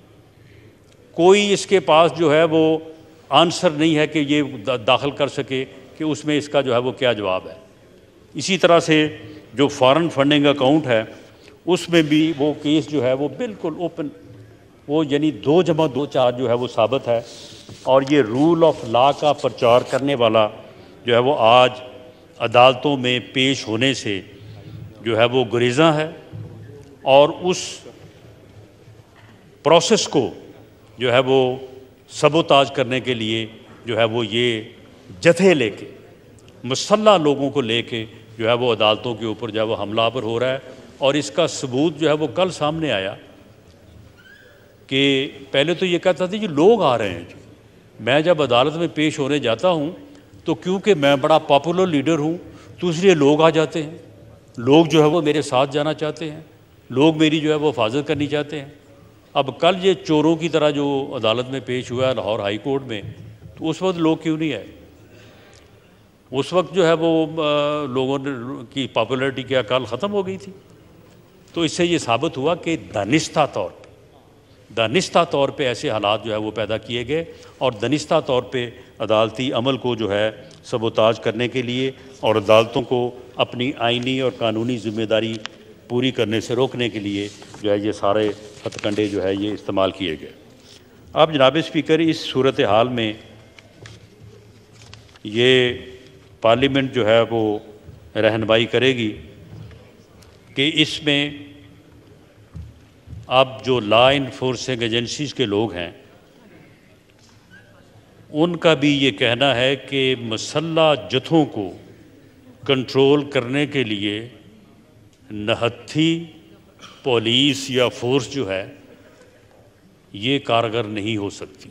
कोई इसके पास जो है वो आंसर नहीं है कि ये दाखिल कर सके कि उसमें इसका जो है वो क्या जवाब है। इसी तरह से जो फॉरेन फंडिंग अकाउंट है उसमें भी वो केस जो है वो बिल्कुल ओपन, वो यानी दो जमा दो चार जो है वो साबित है और ये रूल ऑफ लॉ का प्रचार करने वाला जो है वो आज अदालतों में पेश होने से जो है वो गुरेज़ा है और उस प्रोसेस को जो है वो सबोताज करने के लिए जो है वो ये जत्थे लेके मुसल्ला लोगों को लेके जो है वो अदालतों के ऊपर जो है वो हमलावर हो रहा है। और इसका सबूत जो है वो कल सामने आया कि पहले तो ये कहता था जी लोग आ रहे हैं, जी मैं जब अदालत में पेश होने जाता हूँ तो क्योंकि मैं बड़ा पॉपुलर लीडर हूँ तो इसलिए लोग आ जाते हैं, लोग जो है वो मेरे साथ जाना चाहते हैं, लोग मेरी जो है वो हिफाजत करनी चाहते हैं। अब कल ये चोरों की तरह जो अदालत में पेश हुआ है लाहौर हाई कोर्ट में, तो उस वक्त लोग क्यों नहीं आए? उस वक्त जो है वो लोगों ने की पॉपुलैरिटी क्या कल ख़त्म हो गई थी। तो इससे ये साबित हुआ कि दानिस्ता तौर पे दानिस्ता तौर पे ऐसे हालात जो है वो पैदा किए गए और दानिस्ता तौर पे अदालती अमल को जो है सबोताज करने के लिए और अदालतों को अपनी आइनी और कानूनी ज़िम्मेदारी पूरी करने से रोकने के लिए जो है ये सारे हथकंडे जो है ये इस्तेमाल किए गए। अब जनाब स्पीकर, इस सूरत हाल में ये पार्लियामेंट जो है वो रहनुमाई करेगी कि इसमें अब जो लॉ इन्फोर्सिंग एजेंसीज के लोग हैं उनका भी ये कहना है कि मसल्ला जत्थों को कंट्रोल करने के लिए नहत्थी पुलिस या फोर्स जो है ये कारगर नहीं हो सकती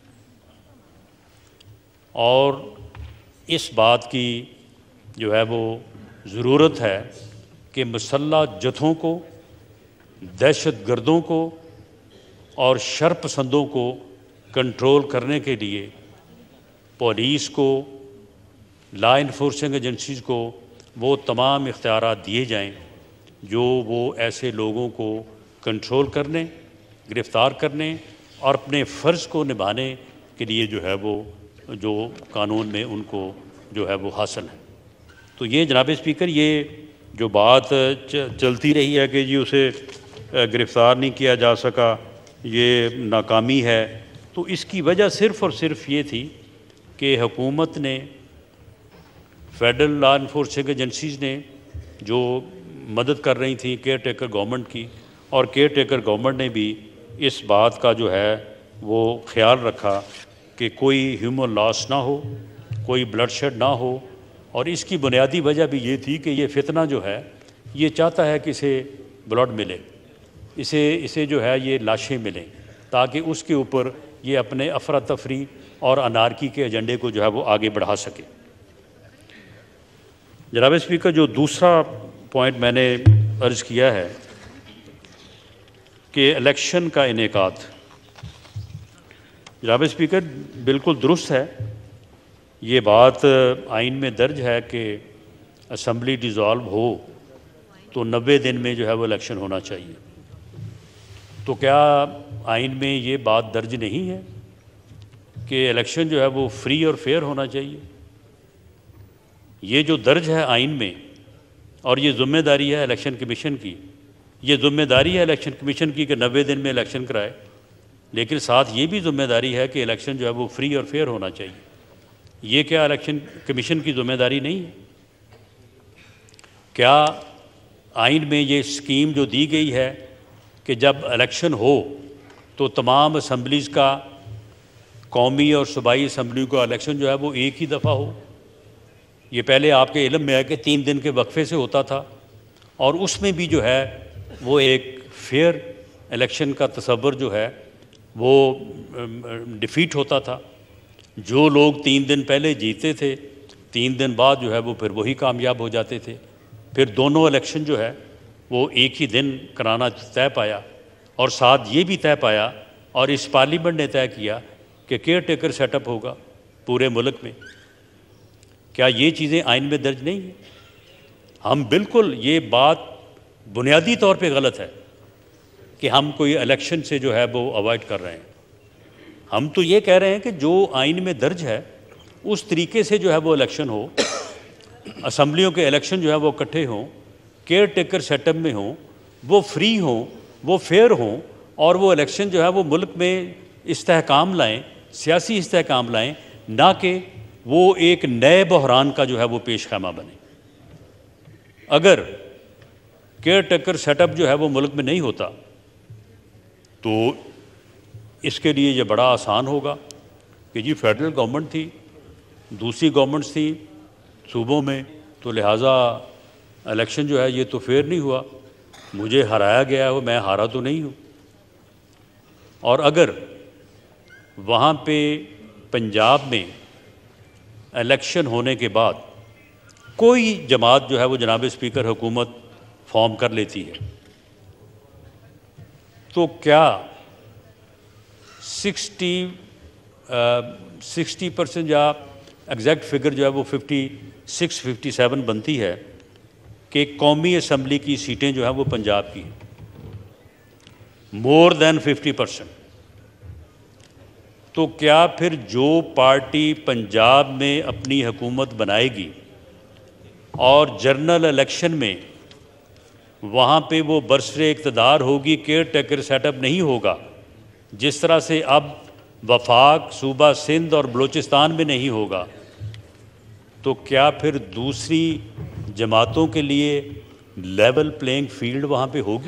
और इस बात की जो है वो ज़रूरत है कि मसल्ला जत्थों को, दहशत गर्दों को और शर पसंदों को कंट्रोल करने के लिए पुलिस को, लॉ इन्फोर्सिंग एजेंसीज़ को वो तमाम इख्तियारात दिए जाएं जो वो ऐसे लोगों को कंट्रोल करने, गिरफ़्तार करने और अपने फ़र्ज़ को निभाने के लिए जो है वो जो कानून में उनको जो है वो हासिल है। तो ये जनाब स्पीकर, ये जो बात चलती रही है कि जी उसे गिरफ़्तार नहीं किया जा सका, ये नाकामी है, तो इसकी वजह सिर्फ़ और सिर्फ ये थी कि हुकूमत ने, फेडरल लॉ इन्फोर्सिंग एजेंसीज़ ने जो मदद कर रही थी केयर टेकर गवर्नमेंट की, और केयर टेकर गवर्नमेंट ने भी इस बात का जो है वो ख्याल रखा कि कोई ह्यूमन लॉस ना हो, कोई ब्लडशेड ना हो और इसकी बुनियादी वजह भी ये थी कि ये फितना जो है ये चाहता है कि इसे ब्लड मिले, इसे इसे जो है ये लाशें मिलें, ताकि उसके ऊपर ये अपने अफरा तफरी और अनारकी के एजेंडे को जो है वो आगे बढ़ा सके। जनाब स्पीकर, जो दूसरा पॉइंट मैंने अर्ज़ किया है कि इलेक्शन का इनेकाद, जनाब स्पीकर बिल्कुल दुरुस्त है, ये बात आइन में दर्ज है कि असम्बली डिज़ोल्व हो तो नब्बे दिन में जो है वो इलेक्शन होना चाहिए। तो क्या आइन में ये बात दर्ज नहीं है कि इलेक्शन जो है वो फ्री और फेयर होना चाहिए? ये जो दर्ज है आइन में, और ये ज़िम्मेदारी है इलेक्शन कमीशन की, ये ज़िम्मेदारी है इलेक्शन कमीशन की कि नब्बे दिन में इलेक्शन कराए, लेकिन साथ ये भी ज़िम्मेदारी है कि इलेक्शन जो है वो फ्री और फेयर होना चाहिए। ये क्या इलेक्शन कमीशन की ज़िम्मेदारी नहीं है? क्या आइन में ये स्कीम जो दी गई है कि जब इलेक्शन हो तो तमाम असम्बलीज़ का, कौमी और सूबाई असम्बली का इलेक्शन जो है वो एक ही दफ़ा हो? ये पहले आपके इल्म में है कि तीन दिन के वक्फे से होता था, और उसमें भी जो है वो एक फेयर इलेक्शन का तसव्वुर जो है वो डिफ़ीट होता था। जो लोग तीन दिन पहले जीते थे, तीन दिन बाद जो है वो फिर वही कामयाब हो जाते थे। फिर दोनों इलेक्शन जो है वो एक ही दिन कराना तय पाया, और साथ ये भी तय पाया और इस पार्लियामेंट ने तय किया कि केयर टेकर सेटअप होगा पूरे मुल्क में। क्या ये चीज़ें आइन में दर्ज नहीं हैं? हम बिल्कुल, ये बात बुनियादी तौर पे गलत है कि हम कोई इलेक्शन से जो है वो अवॉइड कर रहे हैं। हम तो ये कह रहे हैं कि जो आइन में दर्ज है उस तरीके से जो है वो इलेक्शन हो, असम्बलियों के इलेक्शन जो है वो इकट्ठे हों, केयर टेकर सेटअप में हों, वो फ्री हों, वो फेयर हों, और वो इलेक्शन जो है वो मुल्क में इस्तेहकाम लाएँ, सियासी इस्तेहकाम लाएँ, ना कि वो एक नए बहरान का जो है वो पेश खैमा बने। अगर केयर टेकर सेटअप जो है वो मुल्क में नहीं होता तो इसके लिए ये बड़ा आसान होगा कि जी फेडरल गवर्नमेंट थी, दूसरी गवर्नमेंट्स थी सूबों में, तो लिहाजा इलेक्शन जो है ये तो फेयर नहीं हुआ, मुझे हराया गया हो, मैं हारा तो नहीं हूँ। और अगर वहाँ पे पंजाब में इलेक्शन होने के बाद कोई जमात जो है वो जनाब स्पीकर हुकूमत फॉर्म कर लेती है, तो क्या सिक्सटी सिक्सटी परसेंट या एग्जैक्ट फिगर जो है वो फिफ्टी सिक्स फिफ्टी सेवन बनती है कि कौमी असम्बली की सीटें जो हैं वो पंजाब की हैं, मोर देन फिफ्टी परसेंट। तो क्या फिर जो पार्टी पंजाब में अपनी हुकूमत बनाएगी और जनरल इलेक्शन में वहाँ पे वो बरसरे इक़्तिदार होगी, केयर टेकर सेटअप नहीं होगा, जिस तरह से अब वफाक, सूबा सिंध और बलूचिस्तान में नहीं होगा, तो क्या फिर दूसरी जमातों के लिए लेवल प्लेइंग फील्ड वहाँ पे होगी?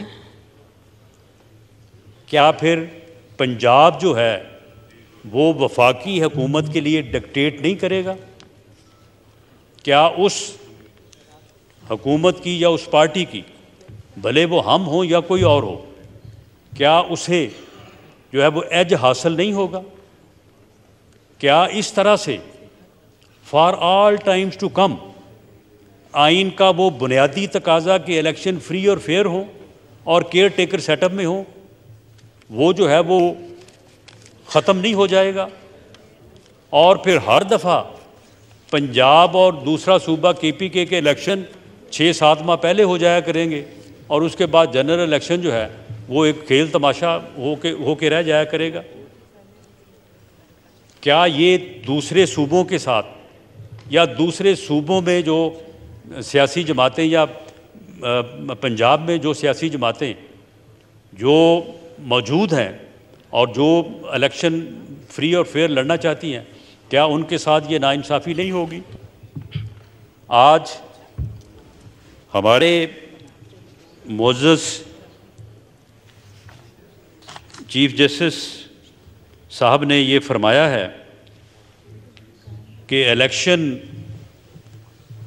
क्या फिर पंजाब जो है वो वफाकी हुकूमत के लिए डिक्टेट नहीं करेगा? क्या उस हुकूमत की या उस पार्टी की, भले वो हम हों या कोई और हो, क्या उसे जो है वो एज हासिल नहीं होगा? क्या इस तरह से for all times to come आइन का वो बुनियादी तकाजा कि इलेक्शन फ्री और फेयर हो और केयर टेकर सेटअप में हो, वो जो है वो ख़त्म नहीं हो जाएगा? और फिर हर दफ़ा पंजाब और दूसरा सूबा के पी के के इलेक्शन छः सात माह पहले हो जाया करेंगे, और उसके बाद जनरल इलेक्शन जो है वो एक खेल तमाशा हो के हो के रह जाया करेगा। क्या ये दूसरे सूबों के साथ या दूसरे सूबों में जो सियासी जमातें या पंजाब में जो सियासी जमातें जो मौजूद हैं और जो इलेक्शन फ्री और फेयर लड़ना चाहती हैं, क्या उनके साथ ये नाइंसाफ़ी नहीं होगी? आज हमारे मोअज़्ज़ज़ चीफ जस्टिस साहब ने ये फरमाया है कि इलेक्शन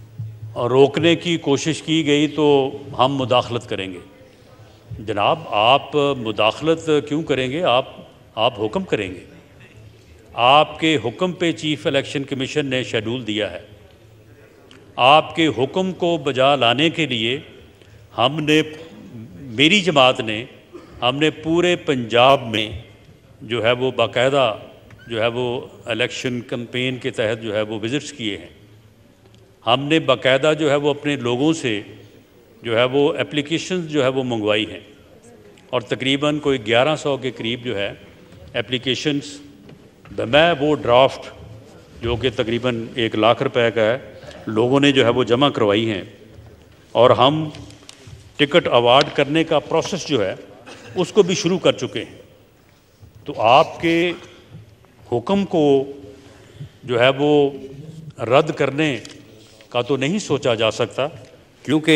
रोकने की कोशिश की गई तो हम मुदाखलत करेंगे। जनाब, आप मुदाखलत क्यों करेंगे? आप आप हुक्म करेंगे। आपके हुक्म पे चीफ इलेक्शन कमीशन ने शेड्यूल दिया है। आपके हुक्म को बजा लाने के लिए हमने, मेरी जमात ने, हमने पूरे पंजाब में जो है वो बाकायदा जो है वो इलेक्शन कैंपेन के तहत जो है वो विज़िट्स किए हैं। हमने बाकायदा जो है वो अपने लोगों से जो है वो एप्लीकेशंस जो है वो मंगवाई हैं और तकरीबन कोई ग्यारह सौ के करीब जो है एप्लीकेशंस, मैं वो ड्राफ्ट जो कि तकरीबन एक लाख रुपए का है, लोगों ने जो है वो जमा करवाई हैं और हम टिकट अवार्ड करने का प्रोसेस जो है उसको भी शुरू कर चुके हैं। तो आपके हुक्म को जो है वो रद्द करने का तो नहीं सोचा जा सकता, क्योंकि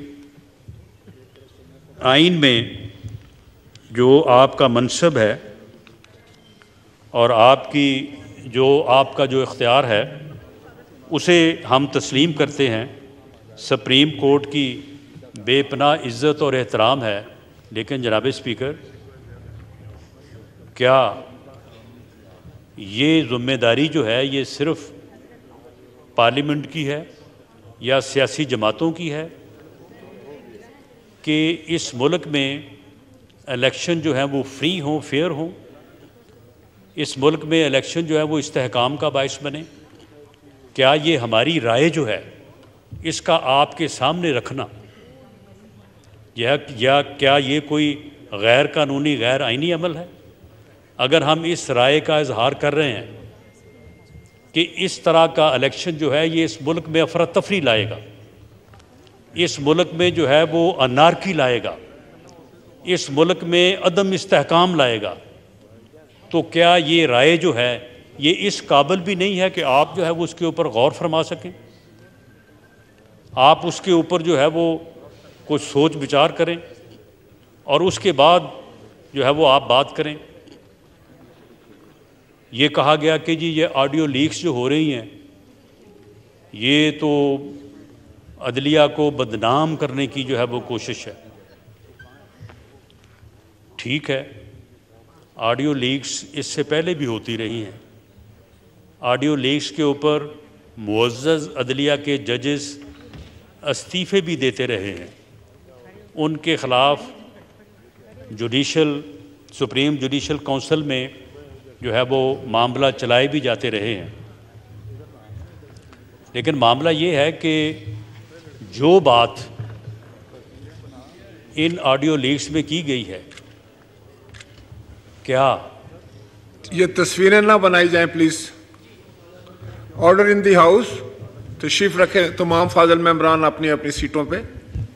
आइन में जो आपका मनसब है और आपकी जो आपका जो इख्तियार है उसे हम तस्लीम करते हैं। सुप्रीम कोर्ट की बेपनाह इज़्ज़त और एहतराम है, लेकिन जनाब स्पीकर, क्या ये ज़िम्मेदारी जो है ये सिर्फ़ पार्लियामेंट की है या सियासी जमातों की है कि इस मुल्क में इलेक्शन जो है वो फ्री हों, फेयर हों, इस मुल्क में इलेक्शन जो है वो इस्तेहकाम का बाइस बने? क्या ये हमारी राय जो है इसका आपके सामने रखना या, या क्या ये कोई गैर कानूनी, गैर आइनी अमल है? अगर हम इस राय का इजहार कर रहे हैं कि इस तरह का इलेक्शन जो है ये इस मुल्क में अफरा तफरी लाएगा, इस मुल्क में जो है वो अनारकी लाएगा, इस मुल्क में अदम इस्तेहकाम लाएगा, तो क्या ये राय जो है ये इस काबिल भी नहीं है कि आप जो है वो उसके ऊपर गौर फरमा सकें, आप उसके ऊपर जो है वो कुछ सोच विचार करें और उसके बाद जो है वो आप बात करें? ये कहा गया कि जी ये ऑडियो लीक्स जो हो रही हैं ये तो अदलिया को बदनाम करने की जो है वो कोशिश है। ठीक है, ऑडियो लीक्स इससे पहले भी होती रही हैं। ऑडियो लीक्स के ऊपर मुअज़्ज़ज़ अदलिया के जजेस इस्तीफ़े भी देते रहे हैं, उनके ख़िलाफ़ जुडिशल सुप्रीम जुडिशल काउंसिल में जो है वो मामला चलाए भी जाते रहे हैं। लेकिन मामला ये है कि जो बात इन ऑडियो लीक्स में की गई है, क्या ये तस्वीरें ना बनाई जाएं please. Order in the house. तशरीफ रखें तमाम फाजिल मेंबरान अपनी अपनी सीटों पे।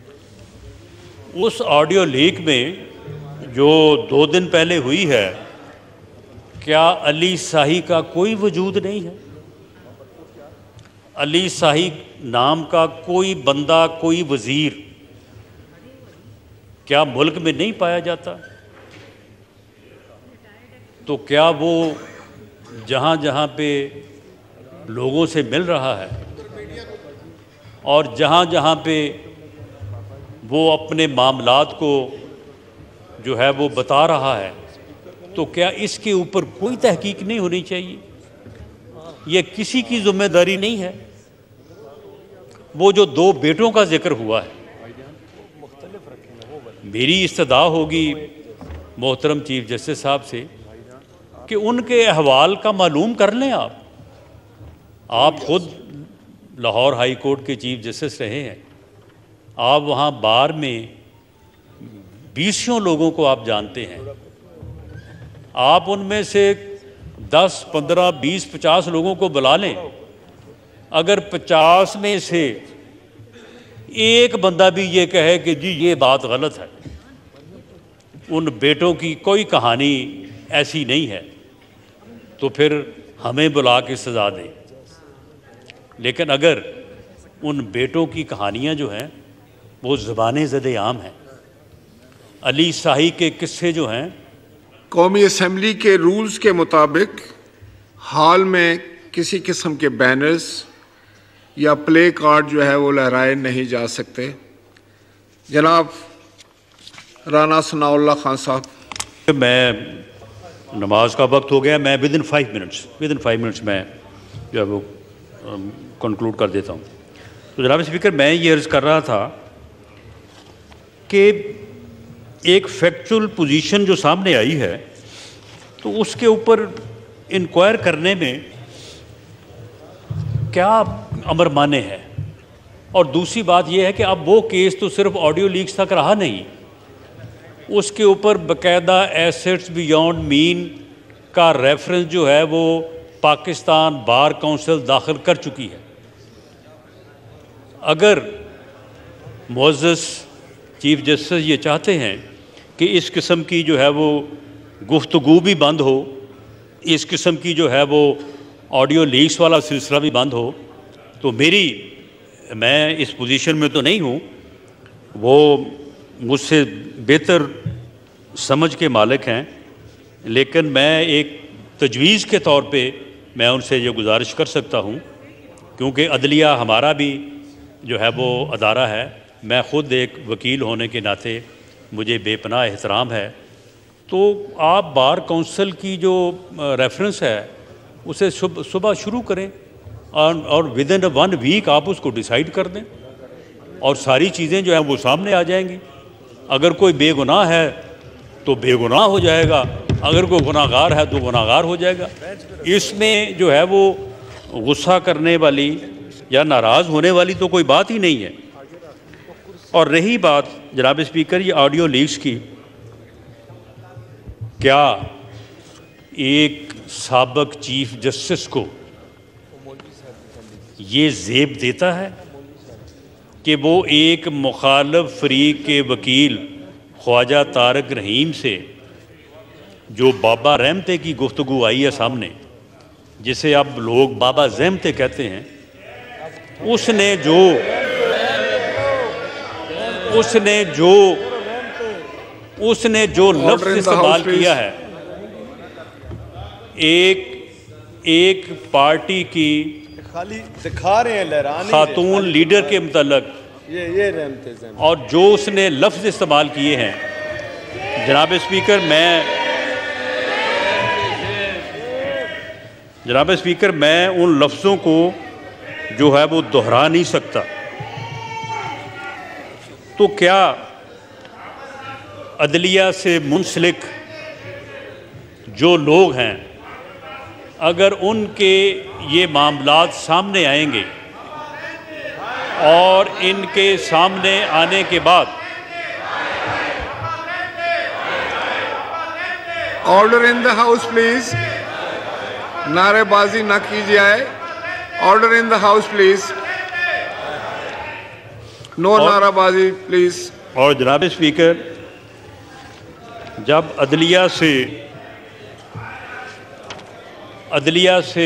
उस ऑडियो लीक में जो दो दिन पहले हुई है, क्या अली शाही का कोई वजूद नहीं है? अली शाही नाम का कोई बंदा, कोई वज़ीर क्या मुल्क में नहीं पाया जाता? तो क्या वो जहाँ जहाँ पे लोगों से मिल रहा है और जहाँ जहाँ पे वो अपने मामलात को जो है वो बता रहा है, तो क्या इसके ऊपर कोई तहकीक नहीं होनी चाहिए? ये किसी की जिम्मेदारी नहीं है। वो जो दो बेटों का जिक्र हुआ है, मेरी इस्तदा होगी मोहतरम चीफ जस्टिस साहब से कि उनके अहवाल का मालूम कर लें। आप आप खुद लाहौर हाई कोर्ट के चीफ जस्टिस रहे हैं, आप वहाँ बार में बीसियों लोगों को आप जानते हैं। आप उनमें से दस, पंद्रह, बीस, पचास लोगों को बुला लें। अगर पचास में से एक बंदा भी ये कहे कि जी ये बात गलत है, उन बेटों की कोई कहानी ऐसी नहीं है, तो फिर हमें बुला के सज़ा दें। लेकिन अगर उन बेटों की कहानियाँ जो हैं वो ज़बान ज़द आम हैं, अली शाही के किस्से जो हैं, कौमी असम्बली के रूल्स के मुताबिक हाल में किसी किस्म के बैनर्स या प्ले कार्ड जो है वो लहराए नहीं जा सकते। जनाब राना सनाउल्लाह खान साहब। मैं नमाज का वक्त हो गया, मैं within five minutes within five minutes में जो है वो कंक्लूड कर देता हूँ। तो जनाब स्पीकर, मैं ये अर्ज़ कर रहा था कि एक फैक्चुअल पोजीशन जो सामने आई है तो उसके ऊपर इंक्वायर करने में क्या अमर माने है। और दूसरी बात यह है कि अब वो केस तो सिर्फ ऑडियो लीक्स तक रहा नहीं, उसके ऊपर बाकायदा एसेट्स बियॉन्ड मीन का रेफरेंस जो है वो पाकिस्तान बार काउंसिल दाखिल कर चुकी है। अगर मुअज़्ज़ज़ चीफ जस्टिस ये चाहते हैं कि इस किस्म की जो है वो गुफ्तगू भी बंद हो, इस किस्म की जो है वो ऑडियो लीक्स वाला सिलसिला भी बंद हो, तो मेरी मैं इस पोजीशन में तो नहीं हूँ, वो मुझसे बेहतर समझ के मालिक हैं, लेकिन मैं एक तजवीज़ के तौर पे मैं उनसे ये गुजारिश कर सकता हूँ, क्योंकि अदलिया हमारा भी जो है वो अदारा है। मैं ख़ुद एक वकील होने के नाते मुझे बेपनाह एहतराम है। तो आप बार काउंसिल की जो रेफरेंस है उसे सुबह शुरू करें और, और विद इन वन वीक आप उसको डिसाइड कर दें और सारी चीज़ें जो हैं वो सामने आ जाएंगी। अगर कोई बेगुनाह है तो बेगुनाह हो जाएगा, अगर कोई गुनाहगार है तो गुनाहगार हो जाएगा। इसमें जो है वो गुस्सा करने वाली या नाराज़ होने वाली तो कोई बात ही नहीं है। और रही बात जनाब स्पीकर ये ऑडियो लीक्स की, क्या एक साबिक चीफ जस्टिस को ये ज़ेब देता है कि वो एक मुखालिफ फरीक के वकील ख्वाजा तारक रहीम से जो बाबा रहमते की गुफ्तगू आई है सामने, जिसे अब लोग बाबा ज़हमते कहते हैं, उसने जो उसने जो उसने जो लफ्ज़ इस्तेमाल किया है एक एक पार्टी की खाली दिखा रहे हैं लहराने खातून लीडर के मुतल्लक, ये ये रहमते और जो उसने लफ्ज़ इस्तेमाल किए हैं, जनाब स्पीकर मैं जनाब स्पीकर मैं उन लफ्ज़ों को जो है वो दोहरा नहीं सकता। तो क्या अदलिया से मुंसलिक जो लोग हैं, अगर उनके ये मामलात सामने आएंगे और इनके सामने आने के बाद order in the house please, नारेबाजी ना की जाए। Order in the house please, no नाराबाजी प्लीज। और जनाब स्पीकर, जब अदलिया से अदलिया से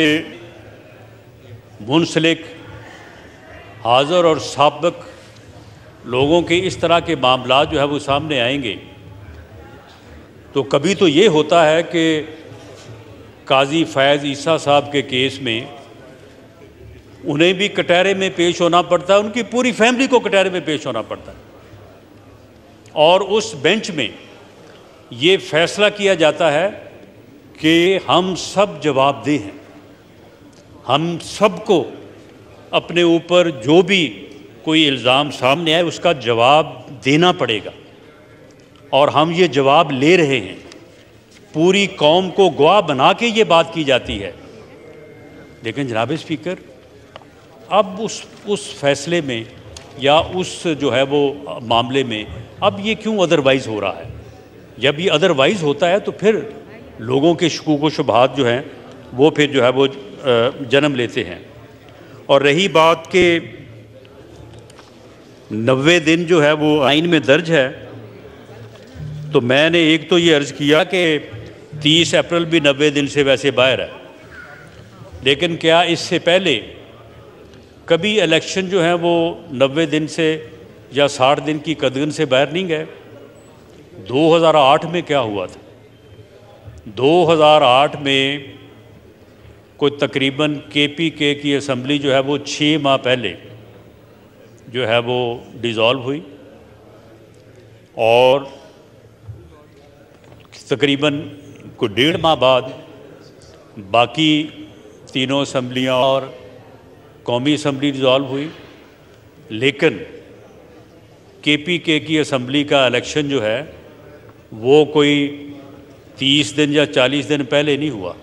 मुंसलिक हाज़िर और साबिक लोगों के इस तरह के मामला जो है वो सामने आएंगे, तो कभी तो ये होता है कि काजी फैज़ ईसा साहब के केस में उन्हें भी कटहरे में पेश होना पड़ता है, उनकी पूरी फैमिली को कटहरे में पेश होना पड़ता है, और उस बेंच में ये फैसला किया जाता है कि हम सब जवाबदेह हैं, हम सबको अपने ऊपर जो भी कोई इल्ज़ाम सामने आए उसका जवाब देना पड़ेगा, और हम ये जवाब ले रहे हैं। पूरी कौम को गवाह बना के ये बात की जाती है। लेकिन जनाब स्पीकर, अब उस उस फैसले में या उस जो है वो मामले में अब ये क्यों अदरवाइज़ हो रहा है? जब ये अदरवाइज़ होता है तो फिर लोगों के शकूक व शुबहात जो हैं वो फिर जो है वो जन्म लेते हैं। और रही बात के नब्बे दिन जो है वो आइन में दर्ज है, तो मैंने एक तो ये अर्ज़ किया कि तीस अप्रैल भी नब्बे दिन से वैसे बाहर है, लेकिन क्या इससे पहले कभी इलेक्शन जो है वो नब्बे दिन से या साठ दिन की कदगन से बाहर नहीं गए? दो हज़ार आठ में क्या हुआ था? दो हज़ार आठ में कोई तकरीबन के पी के की असम्बली जो है वो छः माह पहले जो है वो डिज़ोल्व हुई और तकरीबन कोई डेढ़ माह बाद बाकी तीनों असम्बलियाँ और कौमी असम्बली डिज़ोल्व हुई। लेकिन के पी के की असम्बली का इलेक्शन जो है वो कोई तीस दिन या चालीस दिन पहले नहीं हुआ।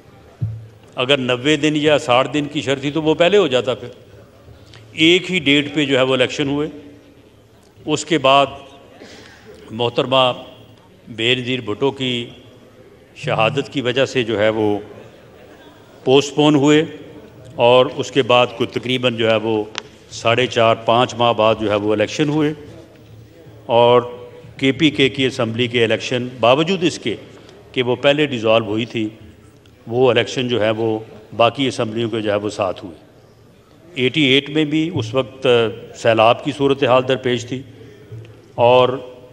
अगर नब्बे दिन या साठ दिन की शर्त थी तो वो पहले हो जाता। फिर एक ही डेट पे जो है वो इलेक्शन हुए। उसके बाद मोहतरमा बेनज़ीर भुट्टो की शहादत की वजह से जो है वो पोस्टपोन हुए और उसके बाद कुछ तकरीबन जो है वो साढ़े चार पाँच माह बाद जो है वो इलेक्शन हुए और के पी के की असम्बली के इलेक्शन बावजूद इसके कि वो पहले डिज़ोल्व हुई थी, वो इलेक्शन जो है वो बाकी असम्बलियों के जो है वो साथ हुए। अठासी में भी उस वक्त सैलाब की सूरत हाल दरपेश थी और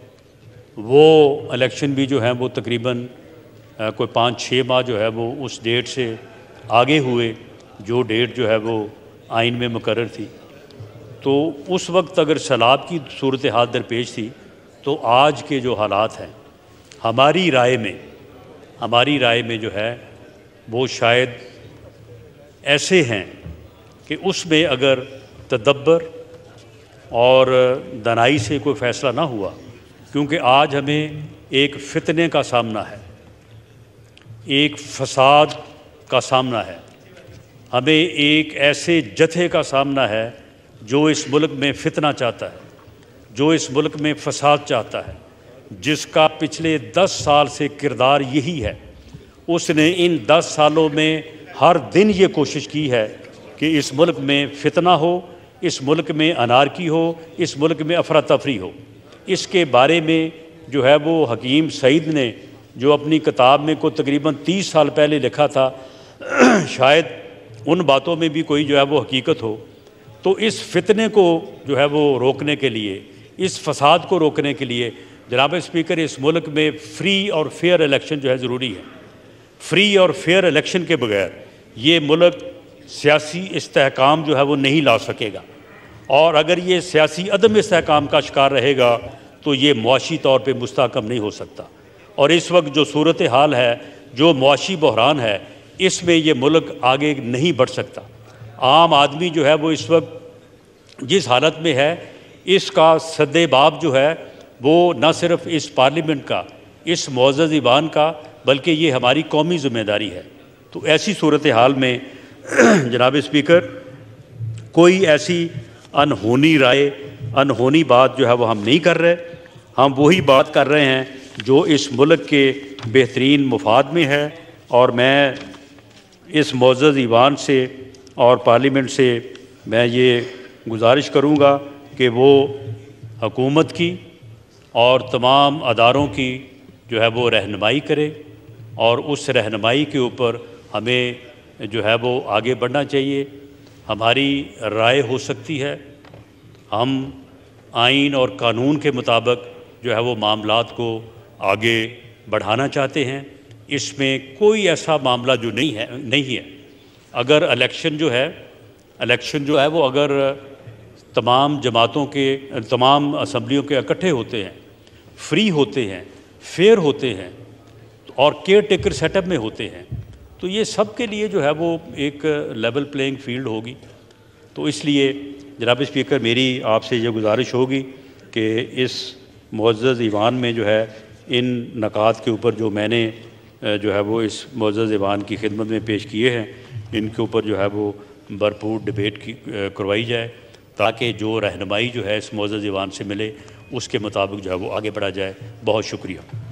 वो इलेक्शन भी जो है वो तकरीबन कोई पाँच छः माह जो है वो उस डेट से आगे हुए जो डेट जो है वो आइन में मुकर्रर थी। तो उस वक्त अगर सैलाब की सूरत हाल दरपेश थी तो आज के जो हालात हैं हमारी राय में हमारी राय में जो है वो शायद ऐसे हैं कि उसमें अगर तदब्बर और दनाई से कोई फ़ैसला ना हुआ, क्योंकि आज हमें एक फितने का सामना है, एक फसाद का सामना है, हमें एक ऐसे जथे का सामना है जो इस मुल्क में फितना चाहता है, जो इस मुल्क में फसाद चाहता है, जिसका पिछले दस साल से किरदार यही है। उसने इन दस सालों में हर दिन ये कोशिश की है कि इस मुल्क में फितना हो, इस मुल्क में अनारकी हो, इस मुल्क में अफरा तफरी हो। इसके बारे में जो है वो हकीम सईद ने जो अपनी किताब में को तकरीबन तीस साल पहले लिखा था, शायद उन बातों में भी कोई जो है वो हकीकत हो। तो इस फितने को जो है वो रोकने के लिए, इस फसाद को रोकने के लिए जनाब स्पीकर इस मुल्क में फ्री और फेयर इलेक्शन जो है ज़रूरी है। फ्री और फेयर इलेक्शन के बगैर ये मुल्क सियासी इस्तेहकाम जो है वो नहीं ला सकेगा और अगर ये सियासी अदम इस्तेहकाम का शिकार रहेगा तो ये मुआशी तौर पे मुस्तहकम नहीं हो सकता। और इस वक्त जो सूरत हाल है, जो मुआशी बहरान है, इसमें ये मुल्क आगे नहीं बढ़ सकता। आम आदमी जो है वो इस वक्त जिस हालत में है, इसका सद्देबाब जो है वो न सिर्फ इस पार्लियामेंट का, इस मुअज़्ज़ज़ ईवान का, बल्कि ये हमारी कौमी ज़िम्मेदारी है। तो ऐसी सूरत हाल में जनाब स्पीकर कोई ऐसी अनहोनी राय, अनहोनी बात जो है वो हम नहीं कर रहे। हम वही बात कर रहे हैं जो इस मुल्क के बेहतरीन मुफाद में है। और मैं इस मुअज़्ज़ज़ ईवान से और पार्लियामेंट से मैं ये गुजारिश करूँगा कि वो हुकूमत की और तमाम अदारों की जो है वो रहनुमाई करे और उस रहनुमाई के ऊपर हमें जो है वो आगे बढ़ना चाहिए। हमारी राय हो सकती है, हम आइन और कानून के मुताबिक जो है वो मामलात को आगे बढ़ाना चाहते हैं। इसमें कोई ऐसा मामला जो नहीं है नहीं है अगर इलेक्शन जो है इलेक्शन जो है वो अगर तमाम जमातों के, तमाम असम्बलियों के इकट्ठे होते हैं, फ्री होते हैं, फेयर होते हैं और केयर टेकर सेटअप में होते हैं, तो ये सब के लिए जो है वो एक लेवल प्लेइंग फील्ड होगी। तो इसलिए जनाब स्पीकर मेरी आपसे ये गुजारिश होगी कि इस मुअज़्ज़ज़ ईवान में जो है इन नकात के ऊपर जो मैंने जो है वो इस मुअज़्ज़ज़ ईवान की खिदमत में पेश किए हैं, इनके ऊपर जो है वो भरपूर डिबेट की करवाई जाए ताकि जो रहनुमाई जो है इस मुअज़्ज़ज़ ईवान से मिले उसके मुताबिक जो है वो आगे बढ़ा जाए। बहुत शुक्रिया।